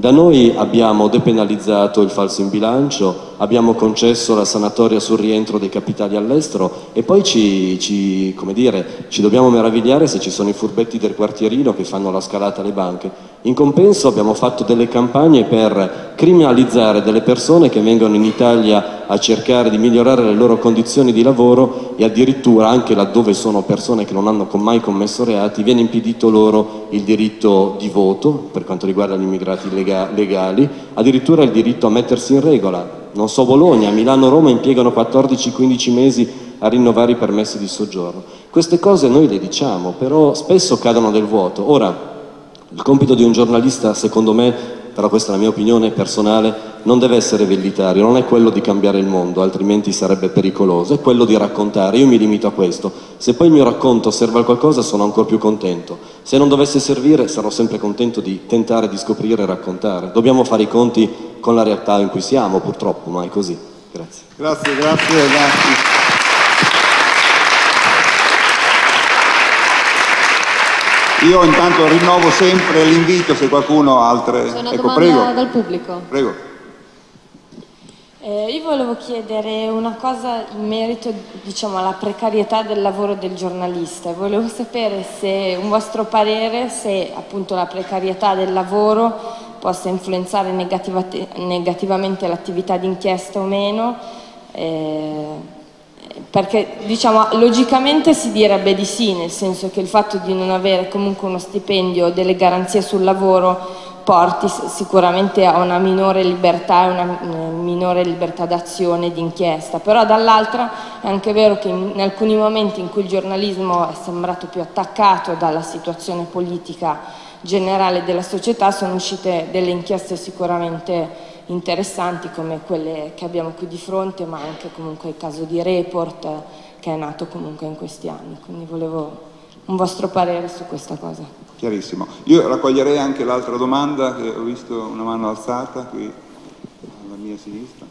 Da noi abbiamo depenalizzato il falso in bilancio, abbiamo concesso la sanatoria sul rientro dei capitali all'estero e poi ci, ci, come dire, ci dobbiamo meravigliare se ci sono i furbetti del quartierino che fanno la scalata alle banche. In compenso abbiamo fatto delle campagne per criminalizzare delle persone che vengono in Italia a cercare di migliorare le loro condizioni di lavoro e addirittura, anche laddove sono persone che non hanno mai commesso reati, viene impedito loro il diritto di voto per quanto riguarda gli immigrati legali, addirittura il diritto a mettersi in regola. Non so, Bologna, Milano, Roma impiegano quattordici quindici mesi a rinnovare i permessi di soggiorno. Queste cose noi le diciamo, però spesso cadono nel vuoto. Ora, il compito di un giornalista, secondo me, però questa è la mia opinione personale, non deve essere velleitario, non è quello di cambiare il mondo, altrimenti sarebbe pericoloso, è quello di raccontare. Io mi limito a questo. Se poi il mio racconto serve a qualcosa sono ancora più contento. Se non dovesse servire sarò sempre contento di tentare di scoprire e raccontare. Dobbiamo fare i conti con la realtà in cui siamo, purtroppo, ma è così. Grazie. Grazie, grazie ragazzi. Io intanto rinnovo sempre l'invito se qualcuno ha altre... C'è una ecco, domanda prego. dal pubblico. Prego. Eh, io volevo chiedere una cosa in merito, diciamo, alla precarietà del lavoro del giornalista. Volevo sapere se un vostro parere, se appunto la precarietà del lavoro possa influenzare negativa, negativamente l'attività d'inchiesta o meno. Eh, Perché diciamo logicamente si direbbe di sì, nel senso che il fatto di non avere comunque uno stipendio o delle garanzie sul lavoro porti sicuramente a una minore libertà e una minore libertà d'azione, di inchiesta, però dall'altra è anche vero che in alcuni momenti in cui il giornalismo è sembrato più attaccato dalla situazione politica generale della società sono uscite delle inchieste sicuramente interessanti come quelle che abbiamo qui di fronte, ma anche comunque il caso di Report che è nato comunque in questi anni, quindi volevo un vostro parere su questa cosa. Chiarissimo. Io raccoglierei anche l'altra domanda, che ho visto una mano alzata qui alla mia sinistra.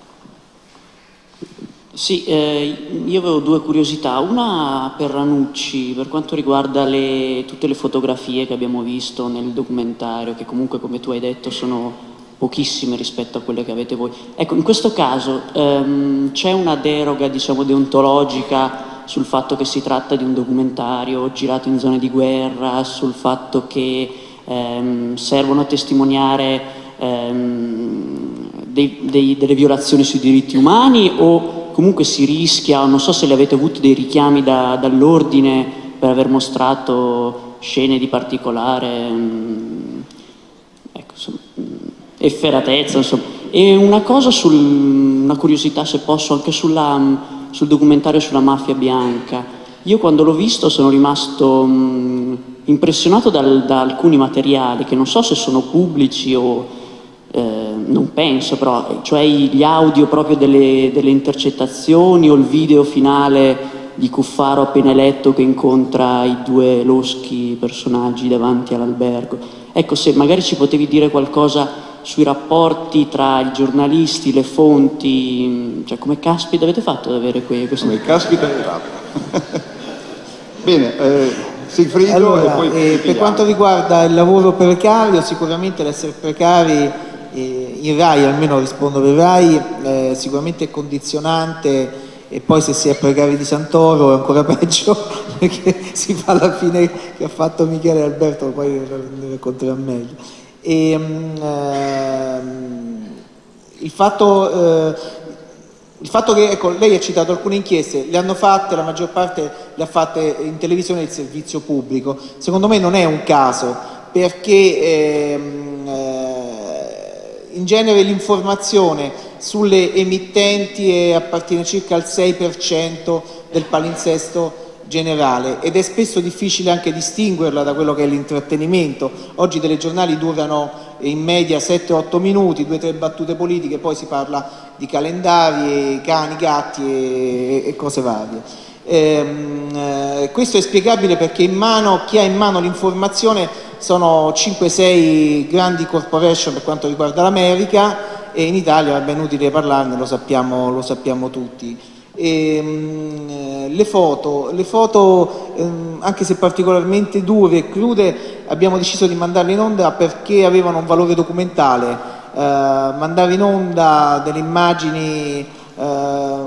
Sì, eh, io avevo due curiosità, una per Ranucci, per quanto riguarda le, tutte le fotografie che abbiamo visto nel documentario, che comunque come tu hai detto sono pochissime rispetto a quelle che avete voi. Ecco, in questo caso ehm, c'è una deroga, diciamo, deontologica sul fatto che si tratta di un documentario girato in zone di guerra, sul fatto che ehm, servono a testimoniare ehm, dei, dei, delle violazioni sui diritti umani, o comunque si rischia, non so se le avete avuto dei richiami da, dall'ordine per aver mostrato scene di particolare mh, ecco, insomma, efferatezza, insomma. E una cosa, sul, una curiosità se posso, anche sulla, sul documentario sulla mafia bianca. Io quando l'ho visto sono rimasto mh, impressionato dal, da alcuni materiali che non so se sono pubblici o eh, non penso, però cioè gli audio proprio delle, delle intercettazioni o il video finale di Cuffaro appena eletto che incontra i due loschi personaggi davanti all'albergo. Ecco, se magari ci potevi dire qualcosa sui rapporti tra i giornalisti, le fonti, cioè come caspita avete fatto ad avere que questo? Come caspita è fatto. Bene, eh, Sigfrido allora, e poi... eh, per quanto riguarda il lavoro precario, sicuramente l'essere precari eh, in RAI, almeno rispondo per RAI, eh, sicuramente è condizionante, e poi se si è precari di Santoro è ancora peggio perché si fa la fine che ha fatto Michele Alberto, poi ne racconterà meglio. E, ehm, il fatto, eh, il fatto che, ecco, lei ha citato alcune inchieste, le hanno fatte, la maggior parte le ha fatte in televisione del servizio pubblico. Secondo me non è un caso, perché ehm, eh, in genere l'informazione sulle emittenti appartiene circa al sei per cento del palinsesto generale, ed è spesso difficile anche distinguerla da quello che è l'intrattenimento. Oggi i telegiornali durano in media sette otto minuti, due tre battute politiche, poi si parla di calendari, cani, gatti e, e cose varie. Ehm, eh, questo è spiegabile perché in mano, chi ha in mano l'informazione sono cinque sei grandi corporation per quanto riguarda l'America, e in Italia, è ben utile parlarne, lo sappiamo, lo sappiamo tutti. E, mh, le foto, le foto ehm, anche se particolarmente dure e crude, abbiamo deciso di mandarle in onda perché avevano un valore documentale. Eh, mandare in onda delle immagini eh,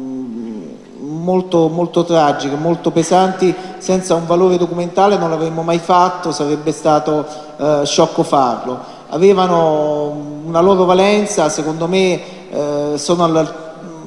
molto, molto tragiche, molto pesanti, senza un valore documentale non l'avremmo mai fatto, sarebbe stato eh, sciocco farlo. Avevano una loro valenza, secondo me eh, sono alla,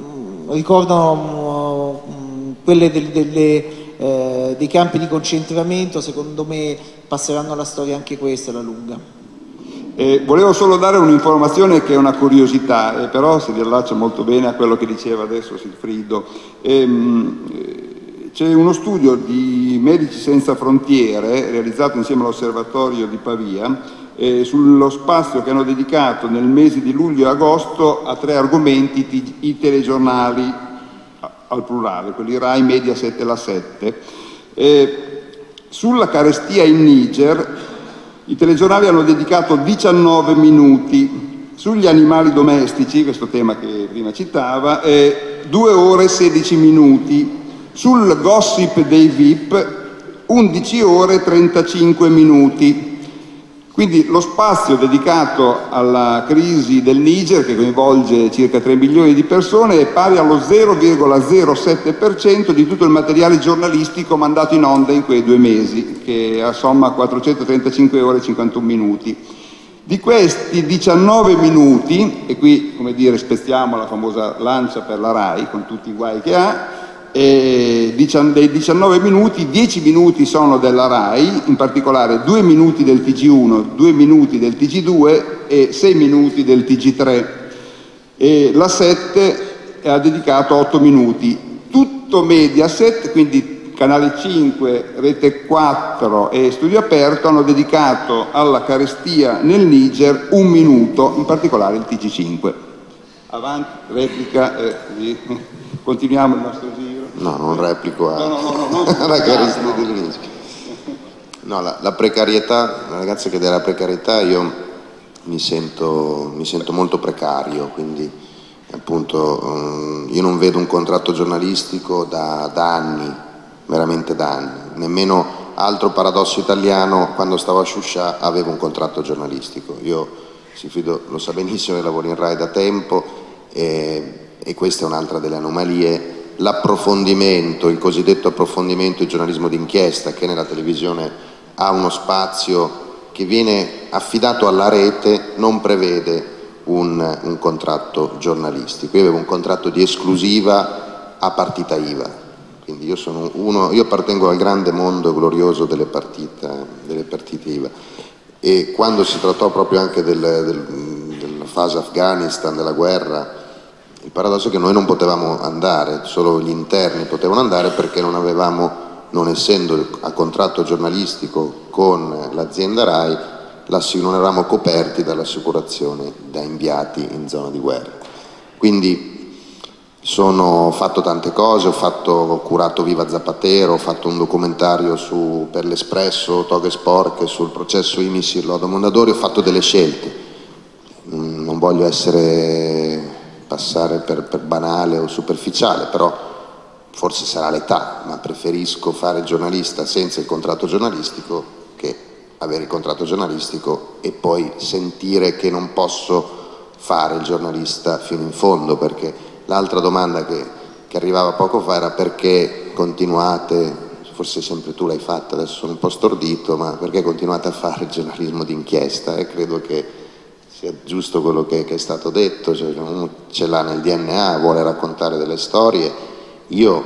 ricordano uh, quelle del, delle, eh, dei campi di concentramento, secondo me passeranno alla storia anche questa alla lunga. Eh, volevo solo dare un'informazione che è una curiosità, eh, però si riallaccia molto bene a quello che diceva adesso Sigfrido. Ehm, eh, c'è uno studio di Medici Senza Frontiere realizzato insieme all'Osservatorio di Pavia eh, sullo spazio che hanno dedicato nel mese di luglio e agosto a tre argomenti i, i telegiornali al plurale, quelli Rai, Mediaset e La Sette. Eh, sulla carestia in Niger i telegiornali hanno dedicato diciannove minuti, sugli animali domestici, questo tema che prima citava, eh, due ore e sedici minuti, sul gossip dei V I P undici ore e trentacinque minuti. Quindi lo spazio dedicato alla crisi del Niger, che coinvolge circa tre milioni di persone, è pari allo zero virgola zero sette per cento di tutto il materiale giornalistico mandato in onda in quei due mesi, che assomma quattrocentotrentacinque ore e cinquantuno minuti. Di questi diciannove minuti, e qui come dire spezziamo la famosa lancia per la Rai con tutti i guai che ha, e dei diciannove minuti, dieci minuti sono della Rai, in particolare due minuti del T G uno, due minuti del T G due e sei minuti del T G tre. E la sette ha dedicato otto minuti. Tutto Mediaset, quindi Canale cinque, Rete quattro e Studio Aperto, hanno dedicato alla carestia nel Niger un minuto, in particolare il T G cinque. Avanti, replica, eh, continuiamo il nostro giro. No, non replico a... No, no, no, no, no. alla carestia del Niger. No, la, la precarietà, la ragazza che della precarietà, io mi sento, mi sento molto precario, quindi appunto um, io non vedo un contratto giornalistico da, da anni, veramente da anni, nemmeno altro paradosso italiano, quando stavo a Sciuscia avevo un contratto giornalistico. Io, Sigfrido lo sa benissimo, io lavoro in Rai da tempo e, e questa è un'altra delle anomalie. L'approfondimento, il cosiddetto approfondimento del giornalismo d'inchiesta, che nella televisione ha uno spazio che viene affidato alla rete, non prevede un, un contratto giornalistico. Io avevo un contratto di esclusiva a partita I V A, quindi io, sono uno, io appartengo al grande mondo glorioso delle partite, delle partite I V A, e quando si trattò proprio anche del, del, della fase Afghanistan, della guerra, il paradosso è che noi non potevamo andare, solo gli interni potevano andare perché non avevamo, non essendo a contratto giornalistico con l'azienda Rai, non eravamo coperti dall'assicurazione da inviati in zona di guerra. Quindi sono, ho fatto tante cose, ho, fatto, ho curato Viva Zapatero, ho fatto un documentario su, per l'Espresso, Toghe Sporche, sul processo I M I S Lodo Mondadori, ho fatto delle scelte. Non voglio essere... passare per, per banale o superficiale, però forse sarà l'età, ma preferisco fare il giornalista senza il contratto giornalistico che avere il contratto giornalistico e poi sentire che non posso fare il giornalista fino in fondo, perché l'altra domanda che, che arrivava poco fa era perché continuate, forse sempre tu l'hai fatta, adesso sono un po' stordito, ma perché continuate a fare il giornalismo d'inchiesta? E credo che sia giusto quello che, che è stato detto, cioè uno ce l'ha nel D N A, vuole raccontare delle storie, io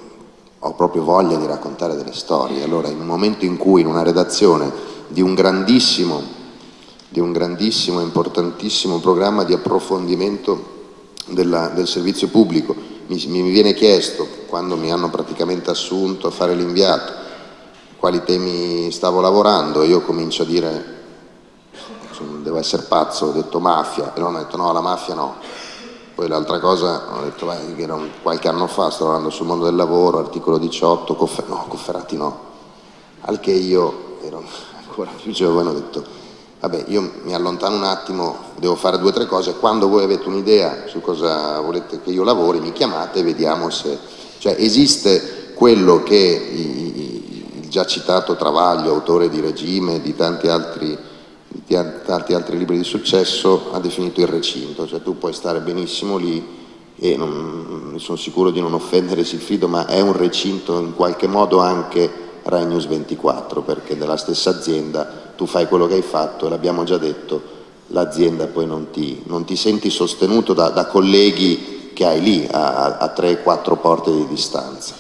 ho proprio voglia di raccontare delle storie. Allora in un momento in cui in una redazione di un grandissimo, di un grandissimo e importantissimo programma di approfondimento della, del servizio pubblico mi, mi viene chiesto, quando mi hanno praticamente assunto a fare l'inviato, quali temi stavo lavorando, io comincio a dire devo essere pazzo, ho detto mafia, e loro hanno detto no, la mafia no. Poi l'altra cosa, ho detto beh, che era un, qualche anno fa, sto lavorando sul mondo del lavoro, articolo diciotto, Coffer- no, Cofferati no. Al che io ero ancora più giovane, ho detto vabbè, io mi allontano un attimo, devo fare due o tre cose, quando voi avete un'idea su cosa volete che io lavori, mi chiamate e vediamo se... Cioè esiste quello che i, il già citato Travaglio, autore di Regime e di tanti altri, di tanti altri libri di successo, ha definito il recinto, cioè tu puoi stare benissimo lì e non, sono sicuro di non offendere Sigfrido, ma è un recinto in qualche modo anche Rai News ventiquattro, perché della stessa azienda tu fai quello che hai fatto e l'abbiamo già detto, l'azienda poi non ti, non ti senti sostenuto da, da colleghi che hai lì a, a tre quattro porte di distanza.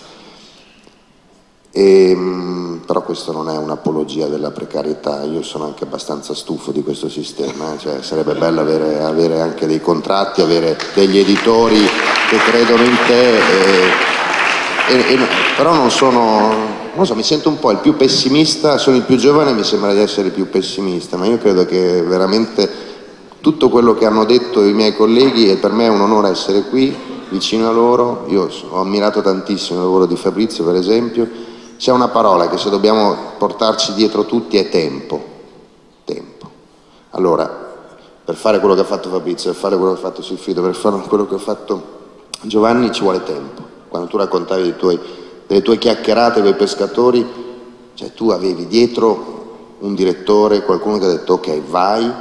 E, però questo non è un'apologia della precarietà, io sono anche abbastanza stufo di questo sistema, eh? Cioè, sarebbe bello avere, avere anche dei contratti, avere degli editori che credono in te, e, e, e, però non sono, non so, mi sento un po' il più pessimista, sono il più giovane e mi sembra di essere il più pessimista, ma io credo che veramente tutto quello che hanno detto i miei colleghi, e per me è un onore essere qui vicino a loro, io ho ammirato tantissimo il lavoro di Fabrizio per esempio. C'è una parola che se dobbiamo portarci dietro tutti è tempo. Tempo. Allora, per fare quello che ha fatto Fabrizio, per fare quello che ha fatto Sigfrido, per fare quello che ha fatto Giovanni ci vuole tempo. Quando tu raccontavi dei tuoi, delle tue chiacchierate con i pescatori, cioè tu avevi dietro un direttore, qualcuno che ha detto ok, vai,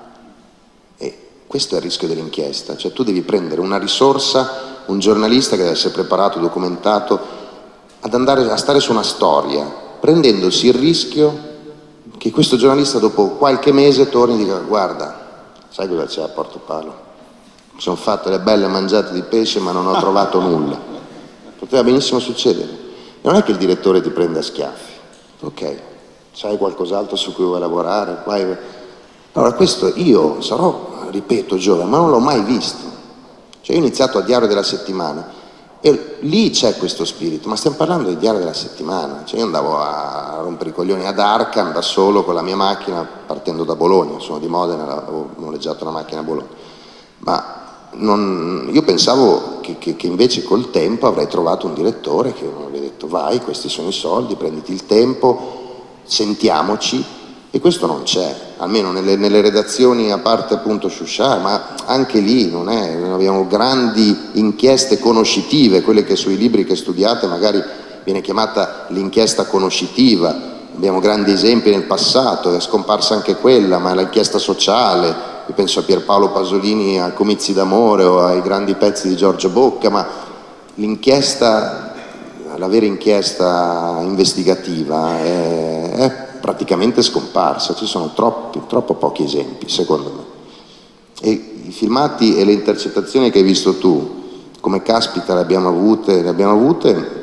e questo è il rischio dell'inchiesta. Cioè tu devi prendere una risorsa, un giornalista che deve essere preparato, documentato, ad andare a stare su una storia, prendendosi il rischio che questo giornalista dopo qualche mese torni e dica guarda, sai cosa c'è a Portopalo? Mi sono fatto le belle mangiate di pesce ma non ho trovato nulla. Poteva benissimo succedere. E non è che il direttore ti prende a schiaffi, ok, sai qualcos'altro su cui vuoi lavorare? Vai. Allora questo io sarò, ripeto, giovane, ma non l'ho mai visto. Cioè io ho iniziato a Diario della Settimana, e lì c'è questo spirito, ma stiamo parlando di Diario della Settimana, cioè io andavo a rompere i coglioni ad Arcan da solo con la mia macchina partendo da Bologna, sono di Modena, avevo noleggiato una macchina a Bologna, ma non, io pensavo che, che, che invece col tempo avrei trovato un direttore che mi avrebbe detto vai, questi sono i soldi, prenditi il tempo, sentiamoci, e questo non c'è, almeno nelle, nelle redazioni, a parte appunto Sciuscià, ma anche lì non è, abbiamo grandi inchieste conoscitive, quelle che sui libri che studiate magari viene chiamata l'inchiesta conoscitiva, abbiamo grandi esempi nel passato, è scomparsa anche quella, ma l'inchiesta sociale, io penso a Pierpaolo Pasolini, a Comizi d'amore o ai grandi pezzi di Giorgio Bocca, ma l'inchiesta, la vera inchiesta investigativa è, è praticamente scomparsa, ci sono troppi, troppo pochi esempi secondo me, e i filmati e le intercettazioni che hai visto tu, come caspita le abbiamo avute, le abbiamo avute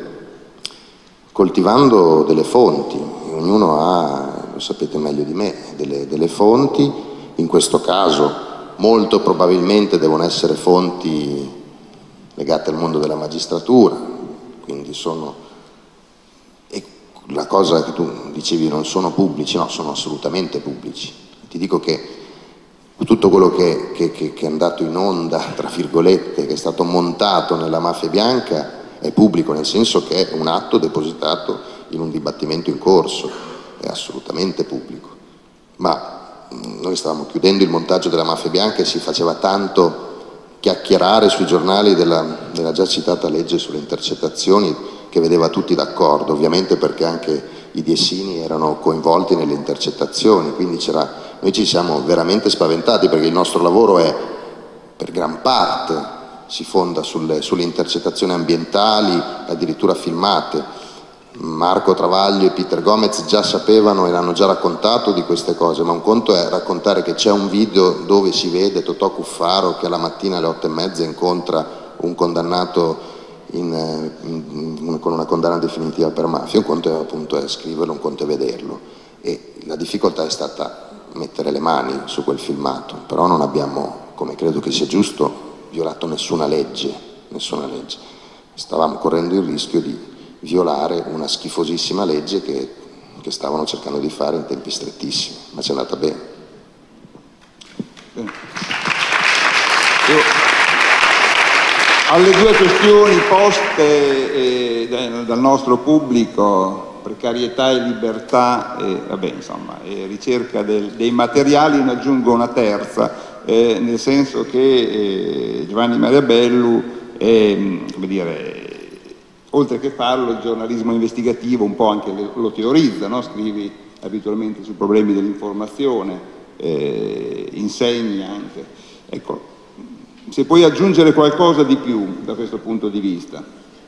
coltivando delle fonti, ognuno ha, lo sapete meglio di me, delle, delle fonti, in questo caso molto probabilmente devono essere fonti legate al mondo della magistratura, quindi sono, e la cosa che tu dicevi non sono pubblici, no, sono assolutamente pubblici. Ti dico che tutto quello che, che, che, che è andato in onda, tra virgolette, che è stato montato nella mafia bianca è pubblico, nel senso che è un atto depositato in un dibattimento in corso, è assolutamente pubblico. Ma mh, noi stavamo chiudendo il montaggio della mafia bianca e si faceva tanto chiacchierare sui giornali della, della già citata legge sulle intercettazioni che vedeva tutti d'accordo, ovviamente perché anche i diessini erano coinvolti nelle intercettazioni, quindi c'era, noi ci siamo veramente spaventati perché il nostro lavoro è per gran parte si fonda sulle, sulle intercettazioni ambientali, addirittura filmate. Marco Travaglio e Peter Gomez già sapevano e l'hanno già raccontato di queste cose, ma un conto è raccontare che c'è un video dove si vede Totò Cuffaro che alla mattina alle otto e mezza incontra un condannato in, in, in, con una condanna definitiva per mafia, un conto è appunto è scriverlo, un conto è vederlo, e la difficoltà è stata mettere le mani su quel filmato, però non abbiamo, come credo che sia giusto, violato nessuna legge, nessuna legge. Stavamo correndo il rischio di violare una schifosissima legge che, che stavano cercando di fare in tempi strettissimi, ma ci è andata bene. bene. Io, alle due questioni poste eh, dal nostro pubblico, precarietà e libertà, e, vabbè, insomma, e ricerca del, dei materiali, ne aggiungo una terza, eh, nel senso che eh, Giovanni Mariabellu è, come dire, oltre che farlo, il giornalismo investigativo un po' anche lo teorizza, no? Scrivi abitualmente sui problemi dell'informazione, eh, insegni anche. Ecco, se puoi aggiungere qualcosa di più da questo punto di vista.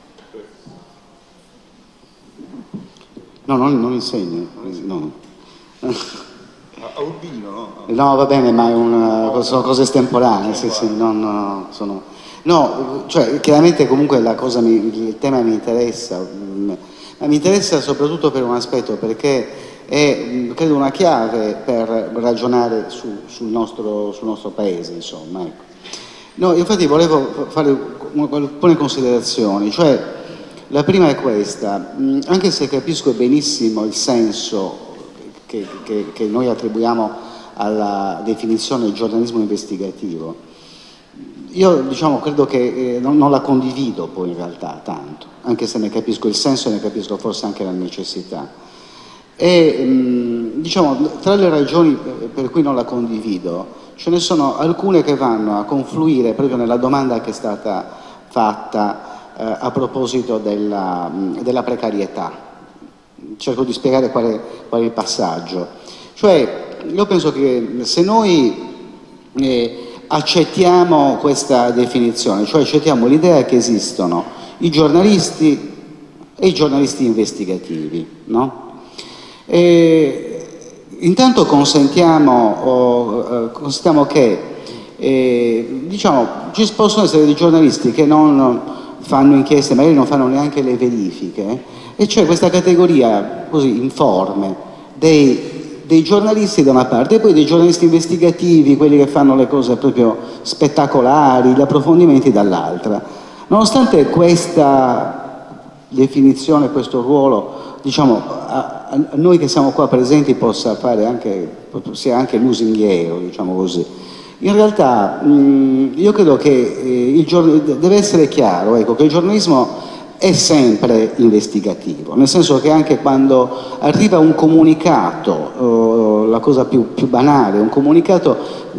No, non, non insegno. No. A Urbino, no? No, va bene, ma è una, sono cose estemporanee, sì, sì, no, no, sono... No, cioè, chiaramente comunque la cosa mi, il tema mi interessa, ma mi interessa soprattutto per un aspetto, perché è, credo, una chiave per ragionare su, sul, nostro, sul nostro paese, insomma, ecco. No, infatti volevo fare alcune considerazioni, cioè, la prima è questa, anche se capisco benissimo il senso che, che, che noi attribuiamo alla definizione giornalismo investigativo, io diciamo credo che eh, non, non la condivido poi in realtà tanto, anche se ne capisco il senso e ne capisco forse anche la necessità. E mh, diciamo, tra le ragioni per cui non la condivido ce ne sono alcune che vanno a confluire proprio nella domanda che è stata fatta eh, a proposito della, mh, della precarietà. Cerco di spiegare qual è, qual è il passaggio. Cioè, io penso che se noi eh, accettiamo questa definizione, cioè accettiamo l'idea che esistono i giornalisti e i giornalisti investigativi, no? E intanto consentiamo, oh, consentiamo che eh, diciamo, ci possono essere dei giornalisti che non fanno inchieste, magari non fanno neanche le verifiche, e c'è questa categoria così informe dei dei giornalisti da una parte e poi dei giornalisti investigativi, quelli che fanno le cose proprio spettacolari, gli approfondimenti dall'altra. Nonostante questa definizione, questo ruolo, diciamo, a, a noi che siamo qua presenti possa fare anche, sia anche lusinghiero, diciamo così, in realtà mh, io credo che eh, il deve essere chiaro, ecco, che il giornalismo è sempre investigativo, nel senso che anche quando arriva un comunicato, eh, la cosa più, più banale, un comunicato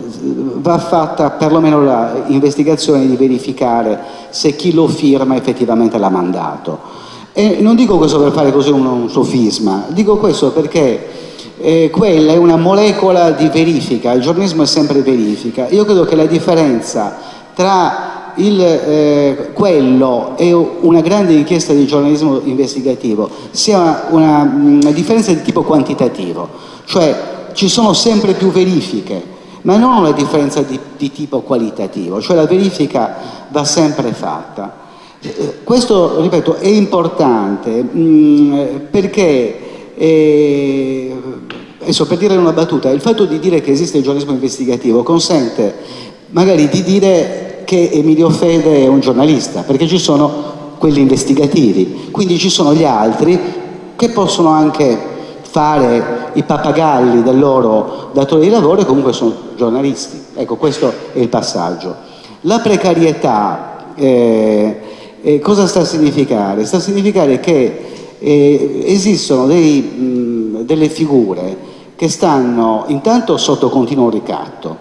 va fatta perlomeno l'investigazione di verificare se chi lo firma effettivamente l'ha mandato. E non dico questo per fare così un, un sofisma, dico questo perché eh, quella è una molecola di verifica, il giornalismo è sempre verifica. Io credo che la differenza tra Il, eh, quello e una grande inchiesta di giornalismo investigativo sia una, una differenza di tipo quantitativo, cioè ci sono sempre più verifiche, ma non una differenza di, di tipo qualitativo, cioè la verifica va sempre fatta. Eh, questo, ripeto, è importante mh, perché, eh, adesso per dire una battuta, il fatto di dire che esiste il giornalismo investigativo consente magari di dire che Emilio Fede è un giornalista, perché ci sono quelli investigativi, quindi ci sono gli altri che possono anche fare i pappagalli del loro datore di lavoro e comunque sono giornalisti. Ecco, questo è il passaggio. La precarietà eh, eh, cosa sta a significare? Sta a significare che eh, esistono dei, mh, delle figure che stanno intanto sotto continuo ricatto,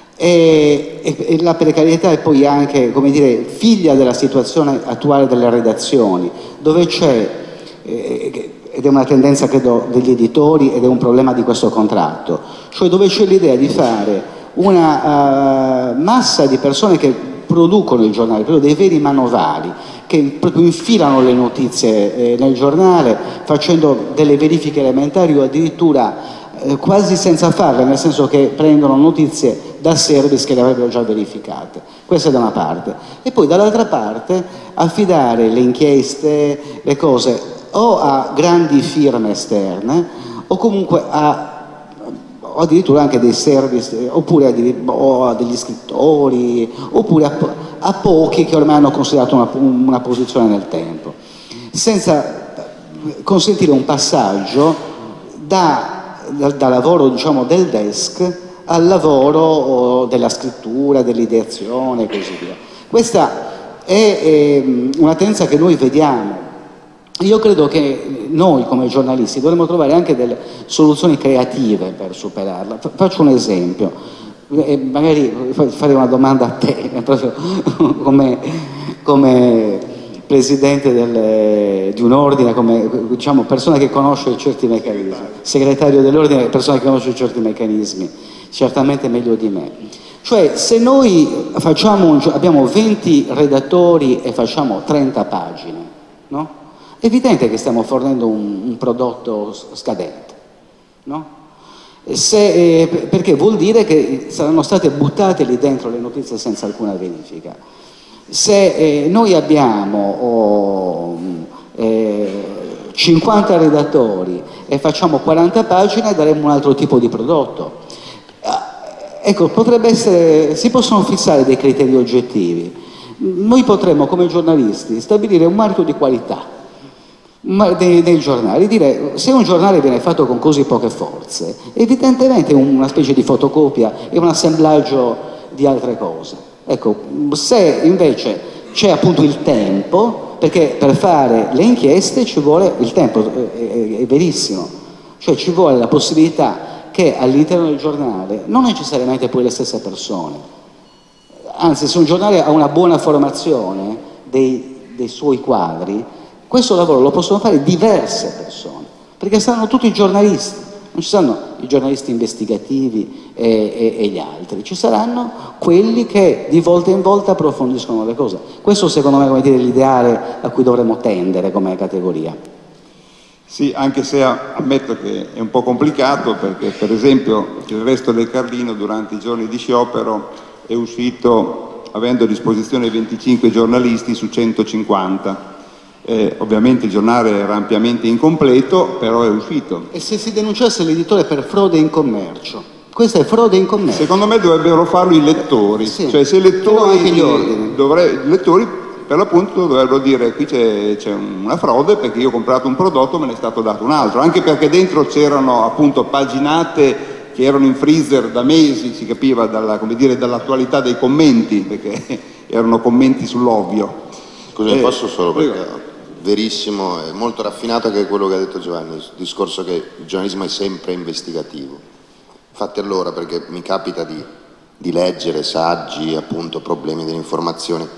E, e, e la precarietà è poi anche, come dire, figlia della situazione attuale delle redazioni, dove c'è, eh, ed è una tendenza credo degli editori ed è un problema di questo contratto, cioè dove c'è l'idea di fare una uh, massa di persone che producono il giornale, proprio dei veri manovali, che proprio infilano le notizie eh, nel giornale facendo delle verifiche elementari o addirittura eh, quasi senza farle, nel senso che prendono notizie da service che le avrebbero già verificate. Questa è da una parte. E poi dall'altra parte affidare le inchieste, le cose o a grandi firme esterne o comunque a, o addirittura anche dei service, oppure a, o a degli scrittori, oppure a, a pochi che ormai hanno considerato una, una posizione nel tempo, senza consentire un passaggio da, da, da lavoro, diciamo, del desk al lavoro della scrittura, dell'ideazione e così via. Questa è, è una tendenza che noi vediamo. Io credo che noi come giornalisti dovremmo trovare anche delle soluzioni creative per superarla. Faccio un esempio, e magari fare una domanda a te, proprio come, come presidente del, di un ordine, come diciamo, persona che conosce certi meccanismi, segretario dell'ordine, persona che conosce certi meccanismi, certamente meglio di me. Cioè, se noi facciamo un, abbiamo venti redattori e facciamo trenta pagine, no? È evidente che stiamo fornendo un, un prodotto scadente, no? Se, eh, perché vuol dire che saranno state buttate lì dentro le notizie senza alcuna verifica. Se eh, noi abbiamo oh, eh, cinquanta redattori e facciamo quaranta pagine, daremo un altro tipo di prodotto. Ecco, potrebbe essere, si possono fissare dei criteri oggettivi. Noi potremmo, come giornalisti, stabilire un marchio di qualità dei, dei giornali, dire se un giornale viene fatto con così poche forze, evidentemente è una specie di fotocopia, è un assemblaggio di altre cose. Ecco, se invece c'è appunto il tempo, perché per fare le inchieste ci vuole il tempo, è, è, è verissimo, cioè ci vuole la possibilità che all'interno del giornale, non necessariamente poi le stesse persone, anzi se un giornale ha una buona formazione dei, dei suoi quadri, questo lavoro lo possono fare diverse persone, perché saranno tutti giornalisti, non ci saranno i giornalisti investigativi e, e, e gli altri, ci saranno quelli che di volta in volta approfondiscono le cose. Questo secondo me, come dire, è l'ideale a cui dovremmo tendere come categoria. Sì, anche se ammetto che è un po' complicato, perché per esempio il Resto del Carlino durante i giorni di sciopero è uscito avendo a disposizione venticinque giornalisti su centocinquanta. Eh, ovviamente il giornale era ampiamente incompleto, però è uscito. E se si denunciasse l'editore per frode in commercio? Questa è frode in commercio. Secondo me dovrebbero farlo i lettori, sì. Cioè se i lettori, anche gli ordini. Dovrei, i lettori per l'appunto dovrebbero dire qui c'è, c'è una frode perché io ho comprato un prodotto me ne è stato dato un altro, anche perché dentro c'erano appunto paginate che erano in freezer da mesi, si capiva dalla, come dire, dall'attualità dei commenti, perché erano commenti sull'ovvio. Scusa, eh, posso solo perché prego. Verissimo, è molto raffinato anche quello che ha detto Giovanni, il discorso che il giornalismo è sempre investigativo. Infatti allora, perché mi capita di, di leggere saggi, appunto, problemi dell'informazione,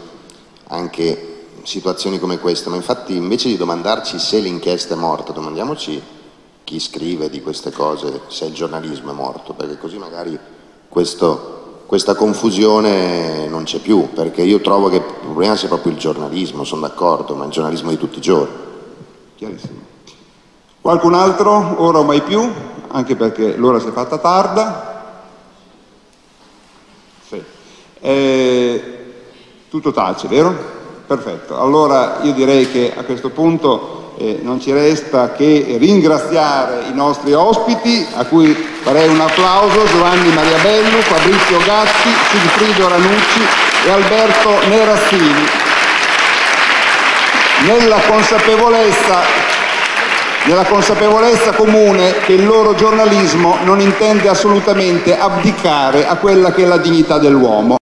anche situazioni come queste, ma infatti invece di domandarci se l'inchiesta è morta, domandiamoci chi scrive di queste cose, se il giornalismo è morto, perché così magari questo, questa confusione non c'è più, perché io trovo che il problema sia proprio il giornalismo, sono d'accordo, ma il giornalismo di tutti i giorni. Chiarissimo. Qualcun altro? Ora o mai più, anche perché l'ora si è fatta tarda. Sì. Eh, Tutto tace, vero? Perfetto. Allora io direi che a questo punto eh, non ci resta che ringraziare i nostri ospiti, a cui farei un applauso: Giovanni Mariabello, Fabrizio Gatti, Sigfrido Ranucci e Alberto Nerazzini. Nella consapevolezza, nella consapevolezza comune che il loro giornalismo non intende assolutamente abdicare a quella che è la dignità dell'uomo.